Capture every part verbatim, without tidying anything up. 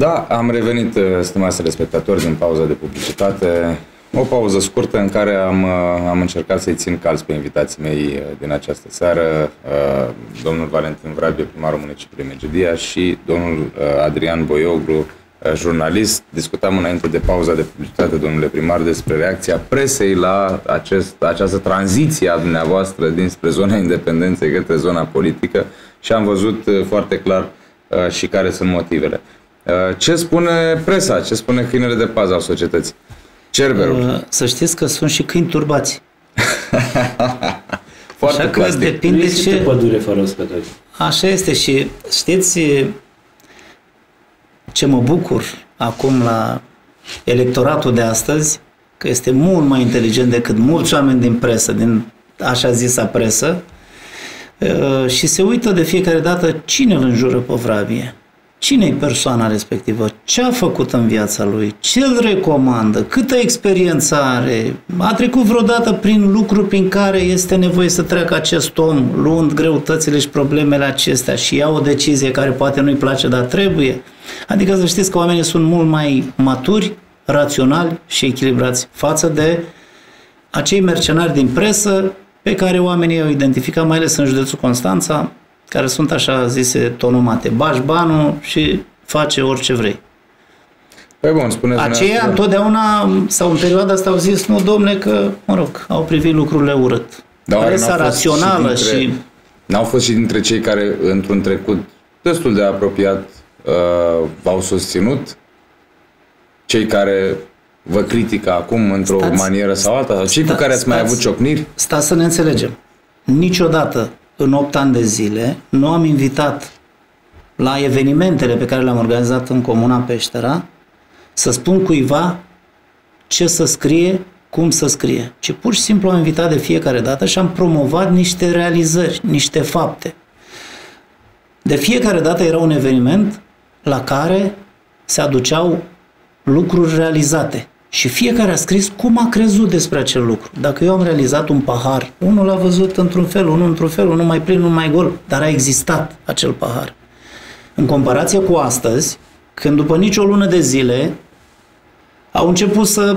Da, am revenit, stimați telespectatori, din pauza de publicitate. O pauză scurtă în care am, am încercat să-i țin calți pe invitații mei din această seară, domnul Valentin Vrabie, primarul municipiului Medgidia, și domnul Adrian Boioglu, jurnalist. Discutam înainte de pauza de publicitate, domnule primar, despre reacția presei la acest, această tranziție a dumneavoastră dinspre zona independenței către zona politică și am văzut foarte clar și care sunt motivele. Ce spune presa? Ce spune câinele de pază al societății? Cerberul. Să știți că sunt și câini turbați. Foarte așa că plastic. depinde ce... pădure fără uscători. Așa este și știți ce mă bucur acum la electoratul de astăzi, că este mult mai inteligent decât mulți oameni din presă, din așa zisa presă, și se uită de fiecare dată cine îl înjură pe Vrabie. Cine e persoana respectivă? Ce a făcut în viața lui? Ce îl recomandă? Câtă experiență are? A trecut vreodată prin lucruri prin care este nevoie să treacă acest om, luând greutățile și problemele acestea și ia o decizie care poate nu-i place, dar trebuie? Adică să știți că oamenii sunt mult mai maturi, raționali și echilibrați față de acei mercenari din presă pe care oamenii au identificat, mai ales în județul Constanța, care sunt așa zise tonomate, bași banul și face orice vrei. Păi bun, spuneți aceia întotdeauna, sau în perioada asta au zis, nu domne, că, mă rog, au privit lucrurile urât. Dar Presa rațională și... și... N-au fost și dintre cei care, într-un trecut destul de apropiat, uh, v-au susținut? Cei care vă critică acum într-o stați, manieră sau alta? Sau cei stați, cu care ați stați, mai avut ciocniri? Stați să ne înțelegem. Niciodată în opt ani de zile nu am invitat la evenimentele pe care le-am organizat în Comuna Peștera să spun cuiva ce să scrie, cum să scrie, ci pur și simplu am invitat de fiecare dată și am promovat niște realizări, niște fapte. De fiecare dată era un eveniment la care se aduceau lucruri realizate. Și fiecare a scris cum a crezut despre acel lucru. Dacă eu am realizat un pahar, unul l-a văzut într-un fel, unul într-un fel, unul mai plin, unul mai gol, dar a existat acel pahar. În comparație cu astăzi, când după nicio lună de zile au început să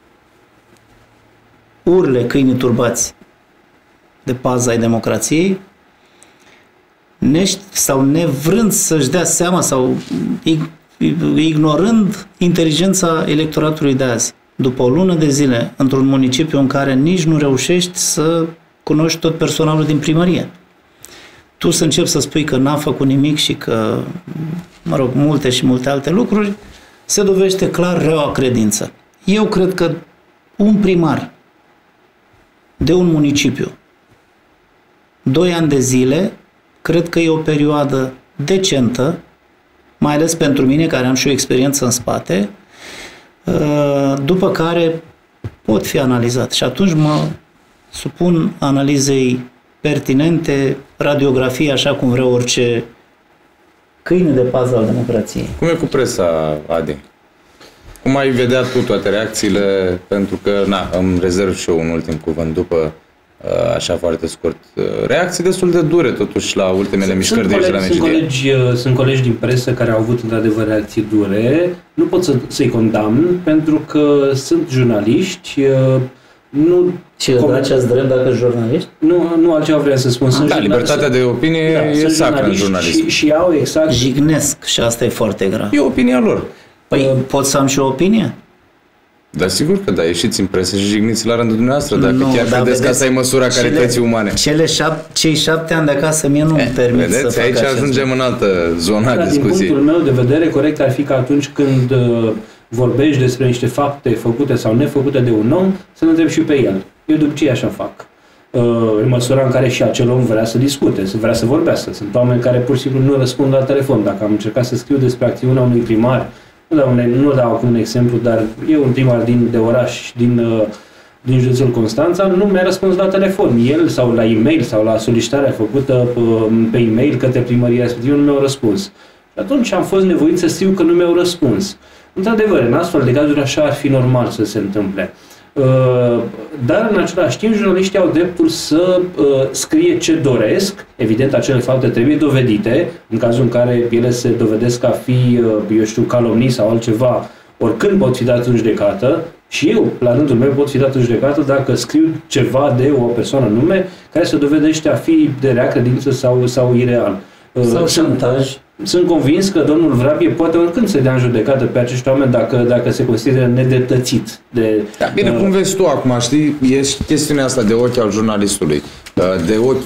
urle câinii turbați de pază ai democrației, nești sau nevrând să-și dea seama sau ignorând inteligența electoratului de azi. După o lună de zile, într-un municipiu în care nici nu reușești să cunoști tot personalul din primărie. Tu să începi să spui că n-a făcut nimic și că, mă rog, multe și multe alte lucruri, se dovedește clar reaua credință. Eu cred că un primar de un municipiu, doi ani de zile, cred că e o perioadă decentă, mai ales pentru mine, care am și o experiență în spate, după care pot fi analizat. Și atunci mă supun analizei pertinente, radiografie, așa cum vrea orice câine de pază al democrației. Cum e cu presa, Adi? Cum ai vedea tu toate reacțiile? Pentru că, na, îmi rezerv și eu un ultim cuvânt după, așa foarte scurt. Reacții destul de dure, totuși, la ultimele sunt mișcări de aici de la Medgidia. Sunt colegi, sunt colegi din presă care au avut, într-adevăr, reacții dure. Nu pot să, să-i condamn, pentru că sunt jurnaliști. Nu și îți dați drept dacă jurnaliști? Nu, nu altceva vreau să spun. Sunt da, libertatea de opinie da, e sacră în jurnalism. Și, și au exact... Jignesc și asta e foarte grav. E opinia lor. Păi uh, pot să am și o opinie? Da, sigur că da, ieșiți în presă și jigniți la rândul dumneavoastră, dacă nu, chiar da, credeți că asta e măsura cele, carității umane. Cele șap, cei șapte ani de acasă mie nu-mi permit vedeți, să fac aici ajungem lucru. În altă zonă a da, discuției. Din punctul meu de vedere, corect ar fi că atunci când uh, vorbești despre niște fapte făcute sau nefăcute de un om, să-l întrebi și pe el. Eu de obicei așa fac. Uh, în măsura în care și acel om vrea să discute, să vrea să vorbească. Sunt oameni care pur și simplu nu răspund la telefon. Dacă am încercat să scriu despre acțiunea unui primar, nu dau, un, nu dau acum un exemplu, dar e un primar din, de oraș, din, uh, din județul Constanța, nu mi-a răspuns la telefon. El sau la e-mail sau la solicitarea făcută uh, pe e-mail către primăria respectivă nu mi-au răspuns. Și atunci am fost nevoit să scriu că nu mi-au răspuns. Într-adevăr, în astfel de cazuri așa ar fi normal să se întâmple. dar în același timp jurnaliștii au dreptul să scrie ce doresc. Evident, acele fapte trebuie dovedite, în cazul în care ele se dovedesc a fi, eu știu, calomnii sau altceva, oricând pot fi dat în judecată. Și eu, la rândul meu, pot fi dat în judecată dacă scriu ceva de o persoană nume care se dovedește a fi de rea credință sau, sau ireal. Sau șantaj. Sunt convins că domnul Vrabie poate oricând să dea în judecată pe acești oameni dacă, dacă se consideră nedreptățit. De, da, bine, uh, cum vezi tu acum, știi, e chestiunea asta de ochi al jurnalistului, de ochi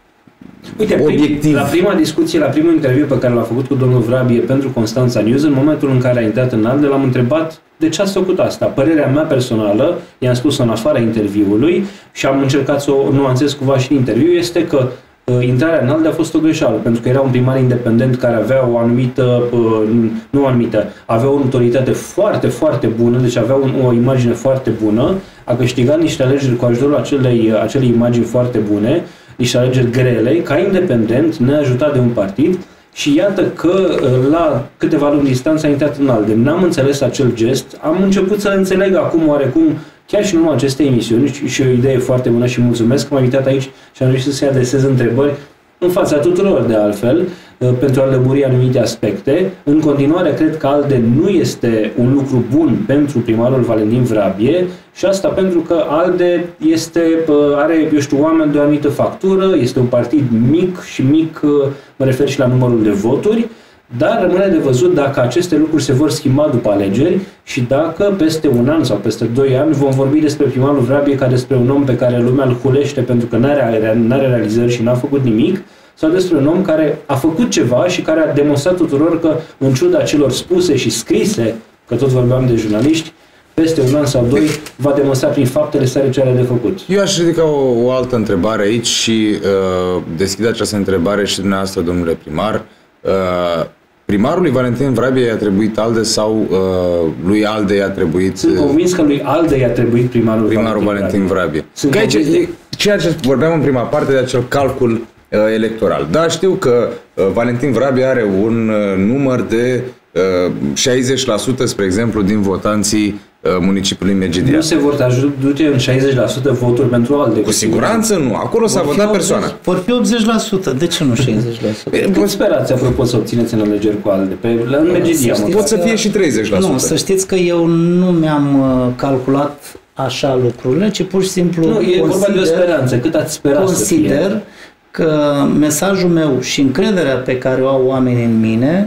Uite, obiectiv. La prima discuție, la primul interviu pe care l-a făcut cu domnul Vrabie pentru Constanța News, în momentul în care a intrat în ALDE, l-am întrebat de ce ați făcut asta. Părerea mea personală, i-am spus în afara interviului și am încercat să o nuanțez cumva și în interviu, este că uh, intrarea în ALDE a fost o greșeală, pentru că era un primar independent care avea o anumită, uh, nu o anumită, avea o notoritate foarte, foarte bună, deci avea un, o imagine foarte bună, a câștigat niște alegeri cu ajutorul acelei, acelei imagini foarte bune, niște alegeri grele, ca independent, neajutat de un partid, și iată că la câteva luni distanță a intrat în ALDE. N-am înțeles acel gest, am început să înțeleg acum oarecum, chiar și în urma acestei emisiuni, și, și o idee foarte bună și mulțumesc că m-am invitat aici și am reușit să-i adresez întrebări în fața tuturor de altfel, pentru a lămuri anumite aspecte. În continuare, cred că ALDE nu este un lucru bun pentru primarul Valentin Vrabie și asta pentru că ALDE este, are, eu știu, oameni de o anumită factură, este un partid mic și mic, mă refer și la numărul de voturi, dar rămâne de văzut dacă aceste lucruri se vor schimba după alegeri și dacă peste un an sau peste doi ani vom vorbi despre primarul Vrabie ca despre un om pe care lumea îl hulește pentru că n-are, n-are realizări și n-a făcut nimic, sau despre un om care a făcut ceva și care a demonstrat tuturor că, în ciuda celor spuse și scrise, că tot vorbeam de jurnaliști, peste un an sau doi va demonstra prin faptele sale ce are de făcut. Eu aș ridica o, o altă întrebare aici și uh, deschid această întrebare și dumneavoastră, domnule primar. Uh, primarului Valentin Vrabie i-a trebuit ALDE sau uh, lui ALDE i-a trebuit... Sunt convins că lui ALDE i-a trebuit primarul, primarul Valentin Vrabie. Vrabie. Că aici, ceea ce vorbeam în prima parte de acel calcul electoral. Da, știu că uh, Valentin Vrabie are un uh, număr de uh, șaizeci la sută, spre exemplu, din votanții uh, municipiului Medgidia. Nu se vor duce în șaizeci la sută voturi pentru ALDE. Cu siguranță nu. Acolo s-a votat persoana. Vor fi optzeci la sută. De ce nu șaizeci la sută? Cât sperați, apropo, să obțineți în alegeri cu ALDE? Pe, la Medgidia, mă. Pot să fie și treizeci la sută. Nu, să știți că eu nu mi-am calculat așa lucrurile, ci pur și simplu nu, e vorba de o speranță. Cât ați sperat consider să fie? Că mesajul meu și încrederea pe care o au oamenii în mine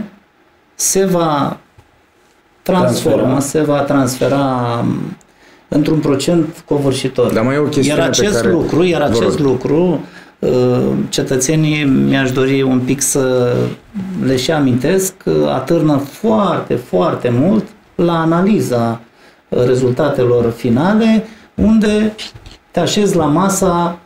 se va transforma, transfera. se va transfera într-un procent covârșitor. Dar mai e o chestiune iar acest pe care... lucru, iar acest lucru, cetățenii mi-aș dori un pic să le și amintesc, atârnă foarte, foarte mult la analiza rezultatelor finale, unde te așezi la masa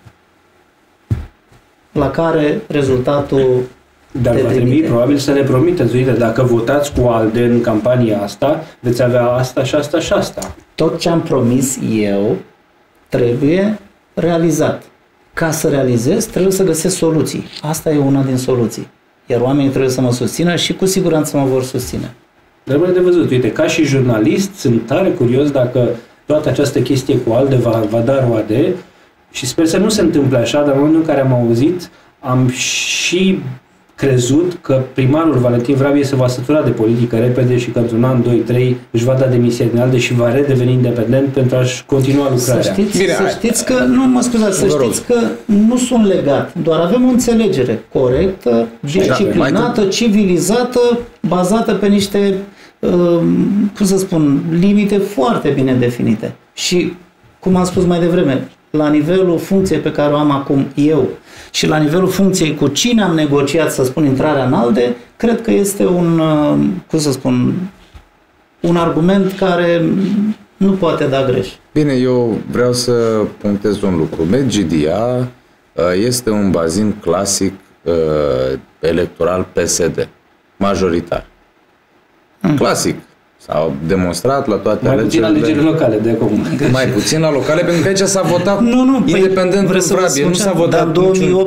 la care rezultatul Dar va trebui probabil să ne promiteți, uite, dacă votați cu ALDE în campania asta, veți avea asta și asta și asta. Tot ce am promis eu trebuie realizat. Ca să realizez, trebuie să găsesc soluții. Asta e una din soluții. Iar oamenii trebuie să mă susțină și cu siguranță mă vor susține. Rămâne de văzut. Uite, ca și jurnalist, sunt tare curios dacă toată această chestie cu ALDE va, va da roade. Și sper să nu se întâmple așa, dar în momentul în care am auzit, am și crezut că primarul Valentin Vrabie se va sătura de politică repede și că într-un an, doi, trei își va da demisia din ALDE și va redeveni independent pentru a-și continua lucrarea. Să știți, Bine, să știți că, nu mă scuzați, să știți că nu sunt legat, doar avem o înțelegere corectă, disciplinată, civilizată, bazată pe niște, cum să spun, limite foarte bine definite. Și, cum am spus mai devreme, la nivelul funcției pe care o am acum eu și la nivelul funcției cu cine am negociat, să spun, intrarea în ALDE, cred că este un, cum să spun, un argument care nu poate da greș. Bine, eu vreau să punctez un lucru. Medgidia este un bazin clasic electoral P S D, majoritar. Hmm. Clasic. S-au demonstrat la toate mai alegerile. Mai puțin alegeri locale de acum. Mai puțin la locale, pentru că aici s-a votat nu, nu, independent păi, în Vrabie, nu s-a votat dar în două mii opt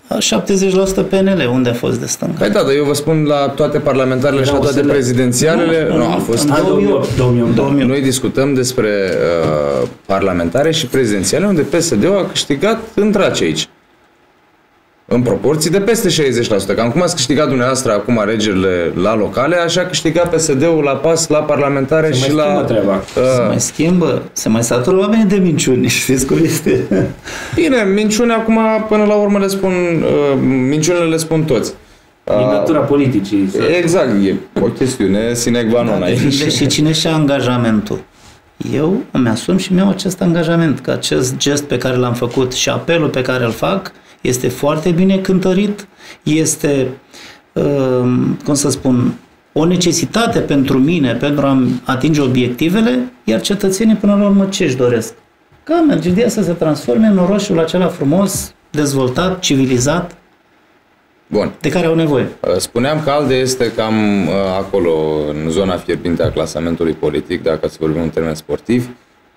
șaptezeci la sută P N L, unde a fost de stânga? Păi da, dar eu vă spun la toate parlamentarele și la toate prezidențialele. Nu, nu, a fost în două mii opt. două mii opt. Noi discutăm despre uh, parlamentare și prezidențiale unde P S D-ul a câștigat întrace aici. În proporții de peste șaizeci la sută. Cam cum ați câștigat dumneavoastră acum alegerile la locale, așa câștiga P S D-ul la PAS, la parlamentare se și la... Treaba. Uh, se mai schimbă, se mai satură oamenii de minciuni, știți cum este? Bine, minciuni acum, până la urmă le spun, uh, minciunile le spun toți. Uh, e natura politicii. Exact, e o chestiune sine qua non aici. Da, și cine și-a angajamentul. Eu îmi asum și mi-au acest angajament, că acest gest pe care l-am făcut și apelul pe care îl fac este foarte bine cântărit, este, cum să spun, o necesitate pentru mine, pentru a atinge obiectivele, iar cetățenii până la urmă ce își doresc? Ca Medgidia să se transforme în orașul acela frumos, dezvoltat, civilizat, Bun. de care au nevoie. Spuneam că ALDE este cam acolo, în zona fierbinte a clasamentului politic, dacă să vorbim în termeni sportiv.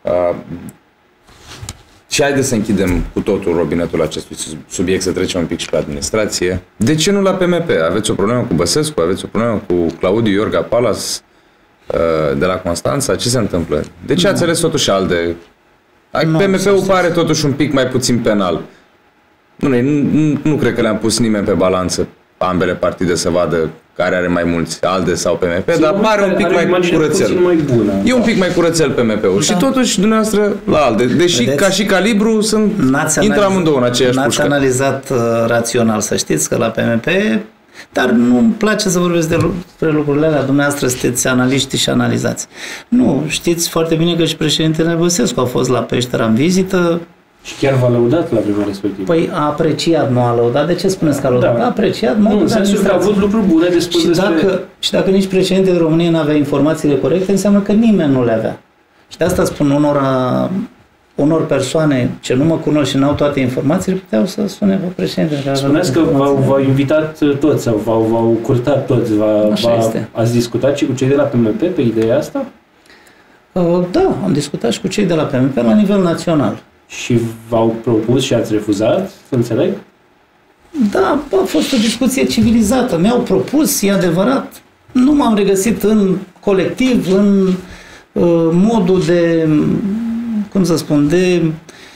Și haideți să închidem cu totul robinetul acestui subiect, să trecem un pic și pe administrație. De ce nu la P M P? Aveți o problemă cu Băsescu? Aveți o problemă cu Claudiu Iorga Palas de la Constanța? Ce se întâmplă? De ce ați ales totuși ALDE? P M P-ul pare totuși un pic mai puțin penal. Nu, nu, nu cred că le-am pus nimeni pe balanță ambele partide să vadă care are mai mulți, ALDE sau P M P, dar pare un pic mai curățel. Mai bună, e un pic mai curățel P M P-ul. Da. Și totuși, dumneavoastră, la ALDE, deși Vedeți? ca și calibru, sunt, intră amândouă în aceeași pușcă. N-ați analizat uh, rațional, să știți că la P M P, dar nu-mi place să vorbesc despre lucrurile alea, dumneavoastră sunteți analiști și analizați. Nu, știți foarte bine că și președintele Băsescu a fost la Peștera în vizită. Și chiar v-a lăudat la vremea respectivă. Păi a apreciat, nu a lăudat. De ce spuneți că a lăudat? Da. A apreciat modul nu, de administrație. că a avut lucruri bune de spus și despre... Dacă, și dacă nici președintele României nu avea informațiile corecte, înseamnă că nimeni nu le avea. Și de asta spun unora, unor persoane ce nu mă cunosc și n-au toate informațiile, puteau să sune pe președintele. Spuneți că v-au, v-au invitat toți sau v-au, v-au curtat toți. V-a, v-a, ați discutat și cu cei de la P M P pe ideea asta? Uh, da, am discutat și cu cei de la P M P la nivel național. Și v-au propus și ați refuzat, să înțeleg? Da, a fost o discuție civilizată. Mi-au propus, e adevărat, nu m-am regăsit în colectiv, în uh, modul de, cum să spun, de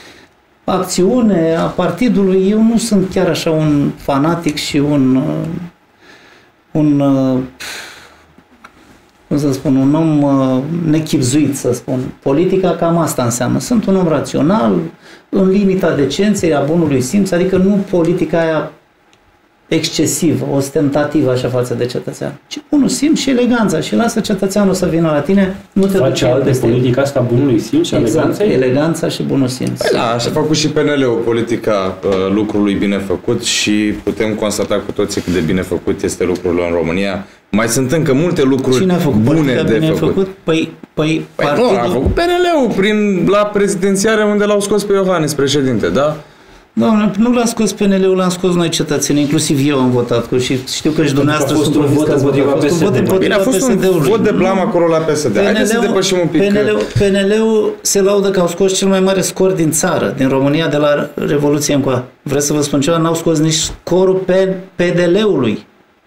acțiune a partidului. Eu nu sunt chiar așa un fanatic și un, uh, un uh, cum să spun, un om uh, nechibzuit, să spun. Politica cam asta înseamnă. Sunt un om rațional, în limita decenței, a bunului simț, adică nu politica aia excesivă, ostentativă așa față de cetățean, ci bunul simț și eleganța și lasă cetățeanul să vină la tine, nu te face alte politica asta bunului simț și exact, eleganței? eleganța și bunul simț. Păi da, așa a făcut și P N L-ul, politica uh, lucrului bine făcut și putem constata cu toții cât de bine făcut este lucrul în România. Mai sunt încă multe lucruri Cine a făcut bune de bine făcut. făcut. Păi, păi, păi partidul... nu, a făcut P N L-ul prin, la prezidențiare unde l-au scos pe Iohannis președinte, da? Doamne, nu l-a scos P N L-ul, l-am scos noi cetățenii, inclusiv eu am votat cu și știu că și dumneavoastră sunt un vot împotriva P S D. Bine, a fost un vot de blam acolo la P S D. Haideți să depășim un pic. P N L-ul se laudă că au scos cel mai mare scor din țară, din România, de la Revoluție încoa. Vreți să vă spun ceva? N-au scos nici scorul P D L-ului.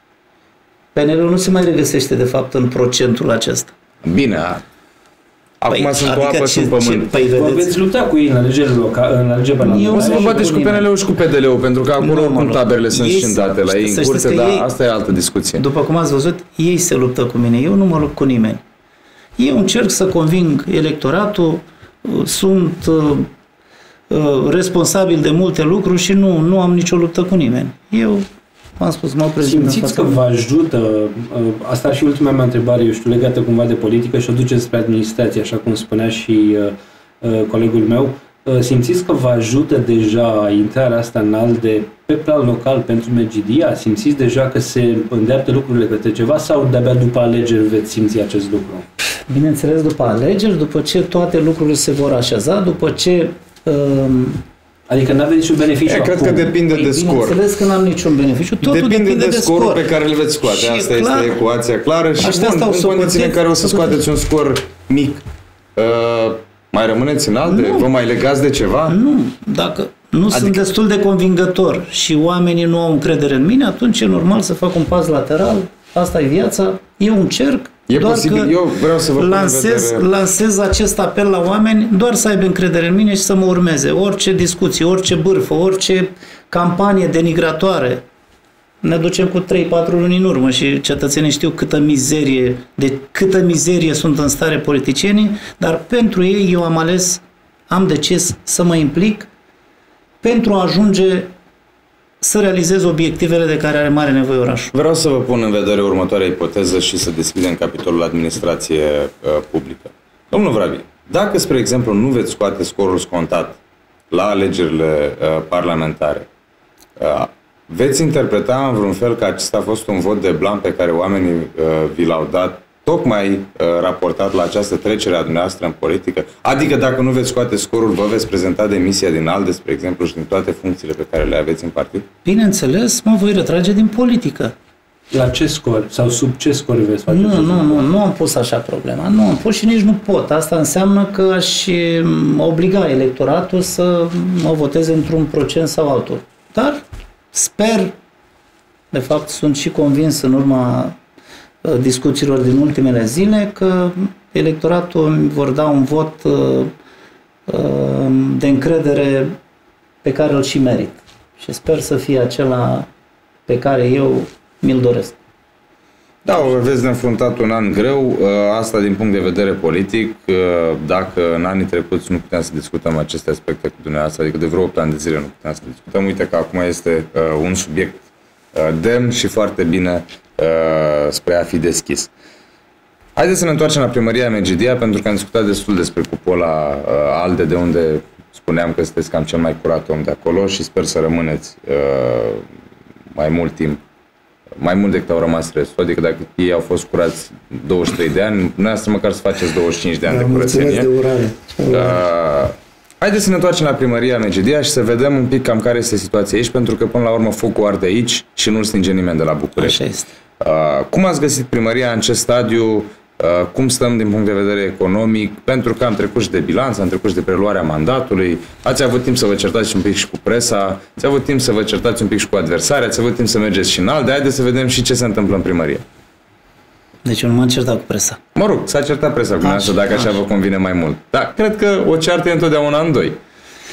P N L-ul nu se mai regăsește, de fapt, în procentul acesta. Bine, acum păi, sunt adică o apă sub pământ. Păi vă veți lupta cu ei în alegerile locale, în alegerile parlamentare. Eu să vă bateți cu P N L-ul și cu P D L-ul, pentru că acolo cum taberele sunt scindate la ei în curte, dar asta e altă discuție. După cum ați văzut, ei se luptă cu mine, eu nu mă lupt cu nimeni. Eu încerc să conving electoratul, sunt uh, uh, responsabil de multe lucruri și nu, nu am nicio luptă cu nimeni. Eu am spus, mă prezint. Simțiți că vă ajută, asta ar fi ultima mea întrebare, eu știu, legată cumva de politică și o duceți spre administrație, așa cum spunea și uh, colegul meu. Uh, simțiți că vă ajută deja intrarea asta în ALDE pe plan local pentru Medgidia? Simțiți deja că se îndeaptă lucrurile către ceva sau de-abia după alegeri veți simți acest lucru? Bineînțeles, după alegeri, după ce toate lucrurile se vor așeza, după ce... Uh, Adică nu aveți niciun beneficiu acum. Cred că depinde păi, de scor. Bineînțeles că n-am niciun beneficiu. Totul depinde, depinde de, de scorul scor pe care îl veți scoate. Și asta clar, este ecuația clară. Și bun, în condițiile în care o să scoateți un scor mic, uh, mai rămâneți în ALDE? Nu. Vă mai legați de ceva? Nu. Dacă, nu adică... sunt destul de convingător și oamenii nu au încredere în mine, atunci e normal să fac un pas lateral, asta e viața, e un cerc, e doar posibil, că eu vreau să vă lansez, vedere... lansez acest apel la oameni doar să aibă încredere în mine și să mă urmeze. Orice discuție, orice bârfă, orice campanie denigratoare, ne ducem cu trei patru luni în urmă și cetățenii știu câtă mizerie, de câtă mizerie sunt în stare politicienii, dar pentru ei eu am ales, am decis să mă implic pentru a ajunge să realizez obiectivele de care are mare nevoie orașul. Vreau să vă pun în vedere următoarea ipoteză și să deschidem capitolul administrație uh, publică. Domnul Vrabi, dacă, spre exemplu, nu veți scoate scorul scontat la alegerile uh, parlamentare, uh, veți interpreta în vreun fel că acesta a fost un vot de blan pe care oamenii uh, vi l-au dat tocmai uh, raportat la această trecere a dumneavoastră în politică? Adică dacă nu veți scoate scorul, vă veți prezenta demisia din ALDE, spre exemplu, și din toate funcțiile pe care le aveți în partid? Bineînțeles, mă voi retrage din politică. La ce scor? Sau sub ce scor veți face? Nu, nu, nu, nu am pus așa problema. Nu am pus și nici nu pot. Asta înseamnă că aș obliga electoratul să mă voteze într-un procent sau altul. Dar sper, de fapt sunt și convins în urma discuțiilor din ultimele zile, că electoratul îmi vor da un vot de încredere pe care îl și merit. Și sper să fie acela pe care eu mi-l doresc. Da, o aveți de înfruntat un an greu, asta din punct de vedere politic. Dacă în anii trecuți nu puteam să discutăm aceste aspecte cu dumneavoastră, adică de vreo opt ani de zile nu puteam să discutăm, uite că acum este un subiect demn și foarte bine spre a fi deschis. Haideți să ne întoarcem la primăria Medgidia, pentru că am discutat destul despre cupola ALDE, de unde spuneam că sunteți cam cel mai curat om de acolo și sper să rămâneți mai mult timp, mai mult decât au rămas restul. Adică dacă ei au fost curați douăzeci și trei de ani, dumneavoastră măcar să faceți douăzeci și cinci de ani da, de curățenie. De urare. Uh, haideți să ne întoarcem la primăria Medgidia și să vedem un pic cam care este situația aici, pentru că până la urmă focul arde aici și nu-l stinge nimeni de la București. Așa este. Uh, cum ați găsit primăria, în ce stadiu, uh, cum stăm din punct de vedere economic, pentru că am trecut și de bilanț, am trecut și de preluarea mandatului, ați avut timp să vă certați un pic și cu presa, ați avut timp să vă certați un pic și cu adversari, ați avut timp să mergeți și în ALDE, haideți să vedem și ce se întâmplă în primărie. Deci eu nu m-am certat cu presa. Mă rog, s-a certat presa cu dumneavoastră, dacă așa, așa vă convine mai mult. Dar cred că o ceartă e întotdeauna în doi.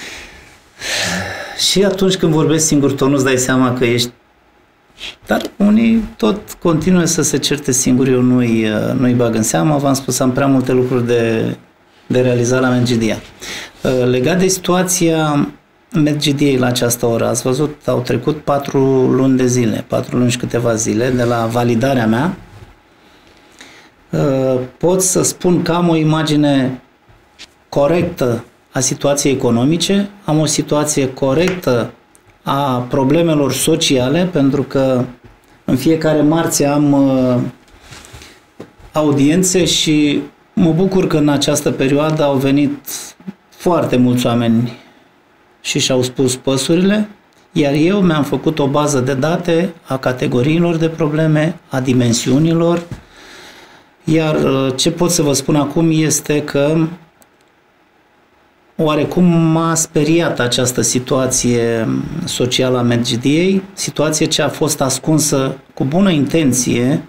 Și atunci când vorbești singur, tu nu-ți dai seama că ești. Dar unii tot continuă să se certe singuri, eu nu-i, nu-i bag în seamă. V-am spus, am prea multe lucruri de, de realizat la Medgidia. Legat de situația Medgidiei la această oră, ați văzut, au trecut patru luni de zile, patru luni și câteva zile de la validarea mea. Pot să spun că am o imagine corectă a situației economice, am o situație corectă a problemelor sociale, pentru că în fiecare marți am uh, audiențe și mă bucur că în această perioadă au venit foarte mulți oameni și și-au spus păsurile, iar eu mi-am făcut o bază de date a categoriilor de probleme, a dimensiunilor, iar uh, ce pot să vă spun acum este că oarecum m-a speriat această situație socială a Medgidiei, situație ce a fost ascunsă cu bună intenție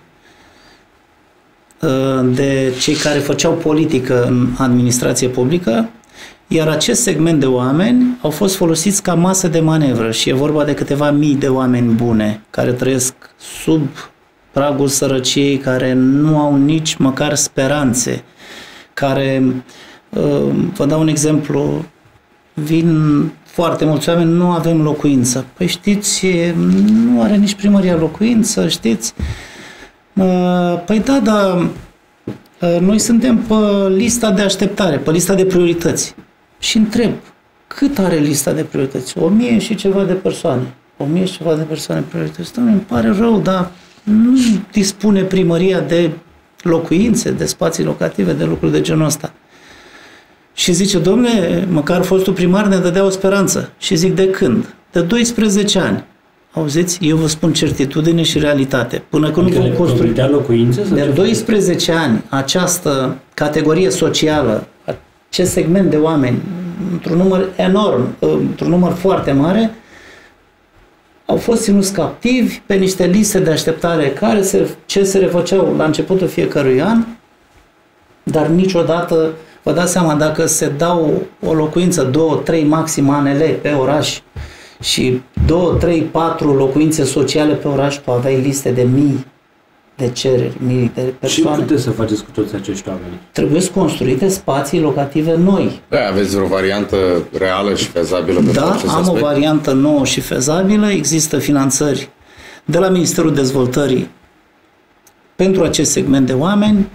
de cei care făceau politică în administrație publică, iar acest segment de oameni au fost folosiți ca masă de manevră și e vorba de câteva mii de oameni bune care trăiesc sub pragul sărăciei, care nu au nici măcar speranțe, care... Vă dau un exemplu, vin foarte mulți oameni, nu avem locuință. Păi știți, nu are nici primăria locuință, știți? Păi da, dar noi suntem pe lista de așteptare, pe lista de priorități. Și întreb, cât are lista de priorități? O mie și ceva de persoane. O mie și ceva de persoane priorități. Doamne, îmi pare rău, dar nu dispune primăria de locuințe, de spații locative, de lucruri de genul ăsta. Și zice, domne, măcar fostul primar ne dădea o speranță. Și zic, de când? De doisprezece ani. Auziți? Eu vă spun certitudine și realitate. Până când adică nu vom construi... De doisprezece ani, această categorie socială, acest segment de oameni într-un număr enorm, într-un număr foarte mare, au fost ținuți captivi pe niște liste de așteptare care se, ce se refăceau la începutul fiecărui an, dar niciodată, vă dați seama, dacă se dau o locuință, două, trei maxim A N L pe oraș și două, trei, patru locuințe sociale pe oraș, tu aveai liste de mii de cereri, mii de persoane. Ce puteți să faceți cu toți acești oameni? Trebuie să construite spații locative noi. Da, aveți vreo variantă reală și fezabilă pentru Da, acest am aspect? o variantă nouă și fezabilă. Există finanțări de la Ministerul Dezvoltării pentru acest segment de oameni.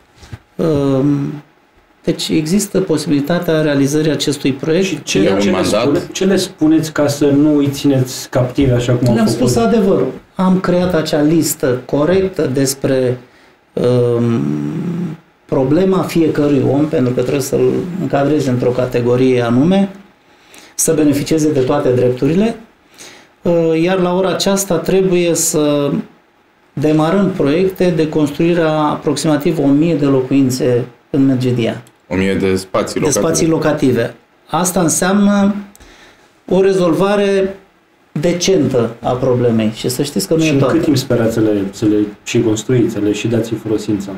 Deci există posibilitatea realizării acestui proiect. Și ce, ce, le spune, ce le spuneți ca să nu îi țineți captivi așa cum au Le-am făcut? spus adevărul. Am creat acea listă corectă despre um, problema fiecărui om, pentru că trebuie să-l încadrezi într-o categorie anume, să beneficieze de toate drepturile, uh, iar la ora aceasta trebuie să demarăm proiecte de construire a aproximativ o mie de locuințe în Medgidia. O mie de spații De locative. spații locative. Asta înseamnă o rezolvare decentă a problemei și să știți că nu Și e în toată. cât timp sperați să le, să le și construiți, să le și dați în folosință?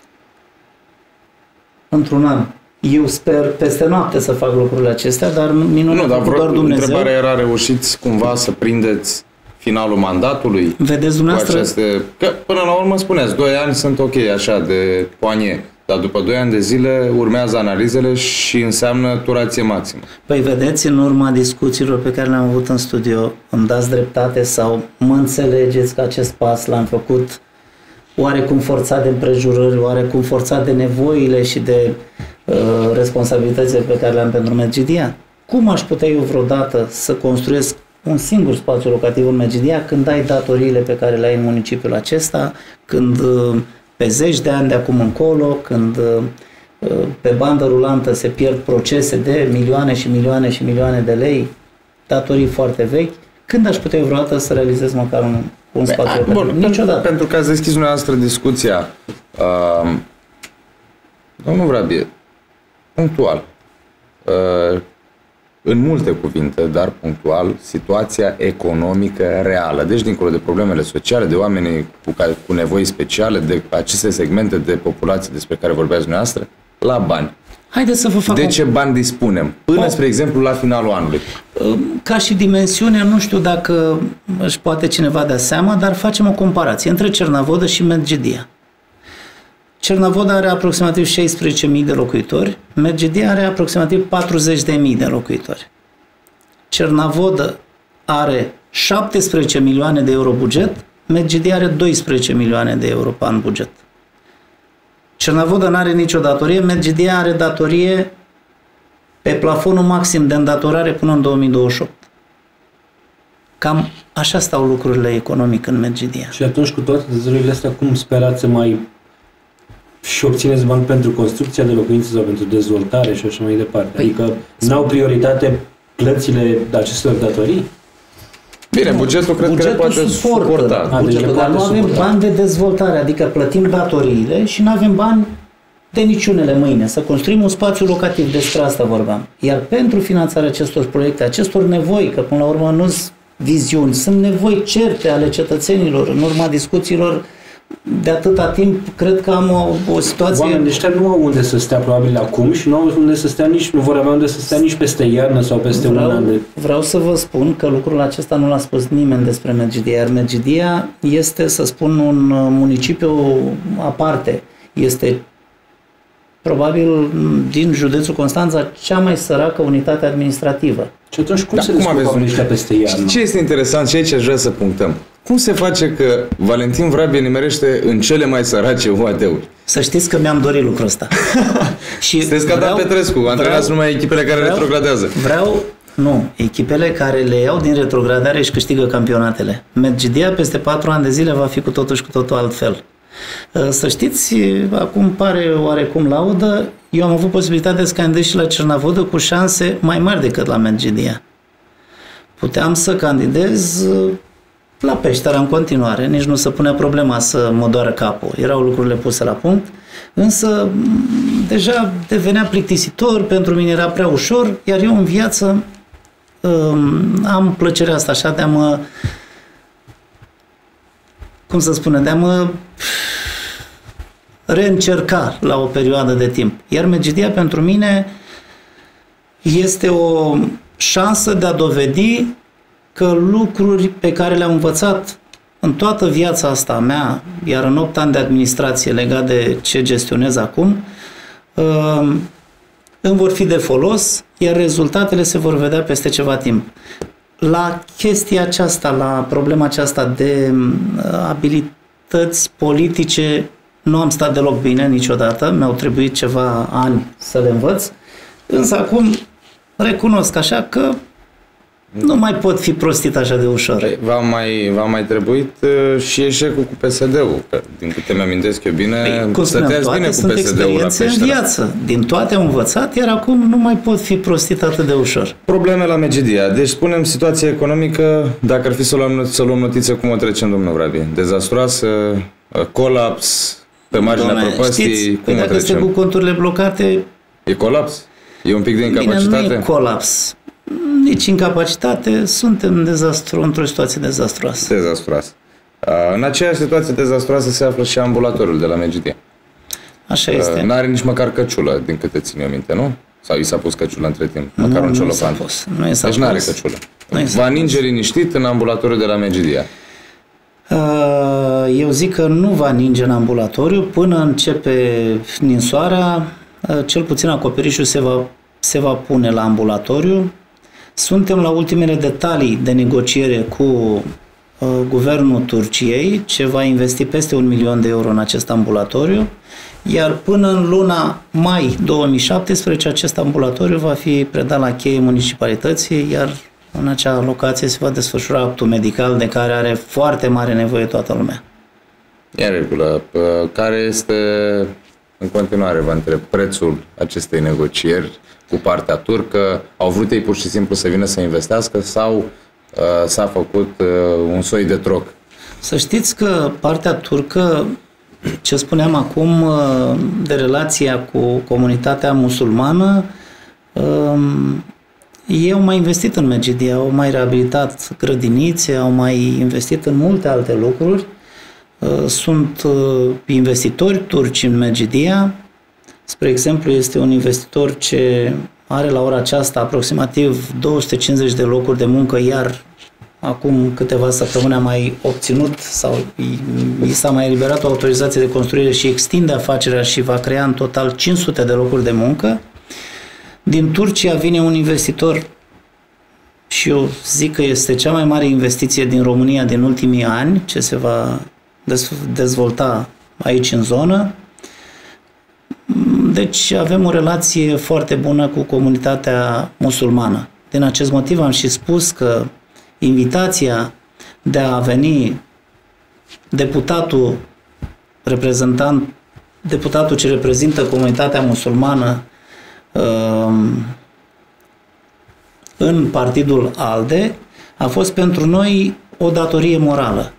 Într-un an. Eu sper peste noapte să fac lucrurile acestea, dar minunat Nu, dar doar vreo, Dumnezeu. întrebarea era, reușiți cumva să prindeți finalul mandatului? Vedeți dumneavoastră? Cu aceste, că până la urmă spuneați, doi ani sunt ok, așa, de poanie, dar după doi ani de zile urmează analizele și înseamnă turație maximă. Păi vedeți, în urma discuțiilor pe care le-am avut în studio, îmi dați dreptate sau mă înțelegeți că acest pas l-am făcut oarecum forțat de împrejurări, oarecum forțat de nevoile și de uh, responsabilitățile pe care le-am pentru Medgidia? Cum aș putea eu vreodată să construiesc un singur spațiu locativ în Medgidia când ai datoriile pe care le ai în municipiul acesta, când uh, pe zeci de ani de acum încolo, când uh, pe bandă rulantă se pierd procese de milioane și milioane și milioane de lei, datorii foarte vechi, când aș putea eu vreodată să realizez măcar un, un spațiu locativ? Bun, Niciodată. pentru că ați deschis dumneavoastră discuția, uh, domnul Vrabie, punctual, uh, în multe cuvinte, dar punctual, situația economică reală. Deci, dincolo de problemele sociale, de oamenii cu, care, cu nevoi speciale, de aceste segmente de populație despre care vorbeați dumneavoastră, la bani. Haideți să vă fac De o... ce bani dispunem? Până, O- spre exemplu, la finalul anului. Ca și dimensiune, nu știu dacă își poate cineva da seama, dar facem o comparație între Cernavodă și Medgidia. Cernavodă are aproximativ șaisprezece mii de locuitori, Medgidia are aproximativ patruzeci de mii de locuitori. Cernavodă are șaptesprezece milioane de euro buget, Medgidia are doisprezece milioane de euro pe an buget. Cernavodă nu are nicio datorie, Medgidia are datorie pe plafonul maxim de îndatorare până în două mii douăzeci și opt. Cam așa stau lucrurile economic în Medgidia. Și atunci, cu toate dezvăluirile astea, cum sperați să mai și obțineți bani pentru construcția de locuințe sau pentru dezvoltare și așa mai departe? Păi, Adică n-au prioritate plățile acestor datorii? Bine, bugetul cred că le poate suporta. A, deci Bugetul, le dar poate nu avem suporta. bani de dezvoltare, adică plătim datoriile și nu avem bani de niciunele mâine, să construim un spațiu locativ, despre asta vorbeam. Iar pentru finanțarea acestor proiecte, acestor nevoi, că până la urmă nu sunt viziuni, sunt nevoi certe ale cetățenilor în urma discuțiilor de atâta timp, cred că am o, o situație... Oamenii ăștia nu au unde să stea probabil acum și nu au unde să stea nici, nu vor avea unde să stea nici peste iarnă sau peste un Vreau, an de... vreau să vă spun că lucrul acesta nu l-a spus nimeni despre Medgidia, iar Medgidia este, să spun, un municipiu aparte. Este probabil din județul Constanța cea mai săracă unitate administrativă. Și atunci cum Da, se cum descurcă aveți- oamenii ăștia peste iarnă? Ce este interesant și aici aș vrea să punctăm. Cum se face că Valentin Vrabie nimerește în cele mai sărace U A T-uri? Să știți că mi-am dorit lucrul ăsta. Și Sunteți ca Dan Petrescu, antrenați numai echipele care vreau- retrogradează. Vreau, nu, echipele care le iau din retrogradare și câștigă campionatele. Medgidia peste patru ani de zile va fi cu totul și cu totul altfel. Să știți, acum pare oarecum laudă, eu am avut posibilitatea să candidez și la Cernavodă cu șanse mai mari decât la Medgidia. Puteam să candidez la peștera în continuare, nici nu se punea problema să mă doară capul. Erau lucrurile puse la punct, însă deja devenea plictisitor, pentru mine era prea ușor, iar eu în viață am plăcerea asta așa de a mă, cum să spune, de a mă reîncerca la o perioadă de timp. Iar Megidia pentru mine este o șansă de a dovedi că lucruri pe care le-am învățat în toată viața asta mea, iar în opt ani de administrație legat de ce gestionez acum, îmi vor fi de folos, iar rezultatele se vor vedea peste ceva timp. La chestia aceasta, la problema aceasta de abilități politice, nu am stat deloc bine niciodată, mi-au trebuit ceva ani să le învăț, însă acum recunosc așa că nu mai pot fi prostit așa de ușor. V-a mai, v-a mai trebuit uh, și eșecul cu P S D-ul, că din câte mi-amintesc eu bine, păi, stăteați bine cu P S D-ul la peșteră. În viață. Din toate am învățat, iar acum nu mai pot fi prostit atât de ușor. Probleme la Megidia. Deci spunem situația economică, dacă ar fi să luăm, să luăm notiță, cum o trecem, domnul Vrabie? Dezastruoasă, colaps, pe marginea prăpastii, știți, cum păi o dacă este cu conturile blocate... E colaps? E un pic de incapacitate? Bine, nu e colaps. Nici incapacitate, suntem dezastru, într-o situație dezastruoasă. Dezastruoasă. În aceeași situație dezastruoasă se află și ambulatoriul de la Megidia. Așa este. N-are nici măcar căciulă, din câte țin eu minte, nu? Sau i s-a pus căciulă între timp? Măcar nu, un ciolofan. Nu i s-a pus. Nu i s-a deci pus. n-are căciulă. Va ninge liniștit în ambulatoriul de la Megidia. Eu zic că nu va ninge în ambulatoriu până începe ninsoarea. Cel puțin acoperișul se va, se va pune la ambulatoriu. Suntem la ultimele detalii de negociere cu uh, guvernul Turciei, ce va investi peste un milion de euro în acest ambulatoriu, iar până în luna mai două mii șaptesprezece acest ambulatoriu va fi predat la cheie municipalității, iar în acea locație se va desfășura actul medical de care are foarte mare nevoie toată lumea. E în regulă. Care este, în continuare vă întreb, prețul acestei negocieri cu partea turcă? Au vrut ei pur și simplu să vină să investească sau uh, s-a făcut uh, un soi de troc? Să știți că partea turcă, ce spuneam acum uh, de relația cu comunitatea musulmană, uh, ei au mai investit în Megidia, au mai reabilitat grădinițe, au mai investit în multe alte lucruri. Uh, sunt uh, investitori turci în Megidia. Spre exemplu, este un investitor ce are la ora aceasta aproximativ două sute cincizeci de locuri de muncă, iar acum câteva săptămâni a mai obținut sau i s-a mai eliberat o autorizație de construire și extinde afacerea și va crea în total cinci sute de locuri de muncă. Din Turcia vine un investitor și eu zic că este cea mai mare investiție din România din ultimii ani, ce se va dezvolta aici în zonă. Deci avem o relație foarte bună cu comunitatea musulmană. Din acest motiv am și spus că invitația de a veni deputatul reprezentant, deputatul ce reprezintă comunitatea musulmană în partidul ALDE a fost pentru noi o datorie morală.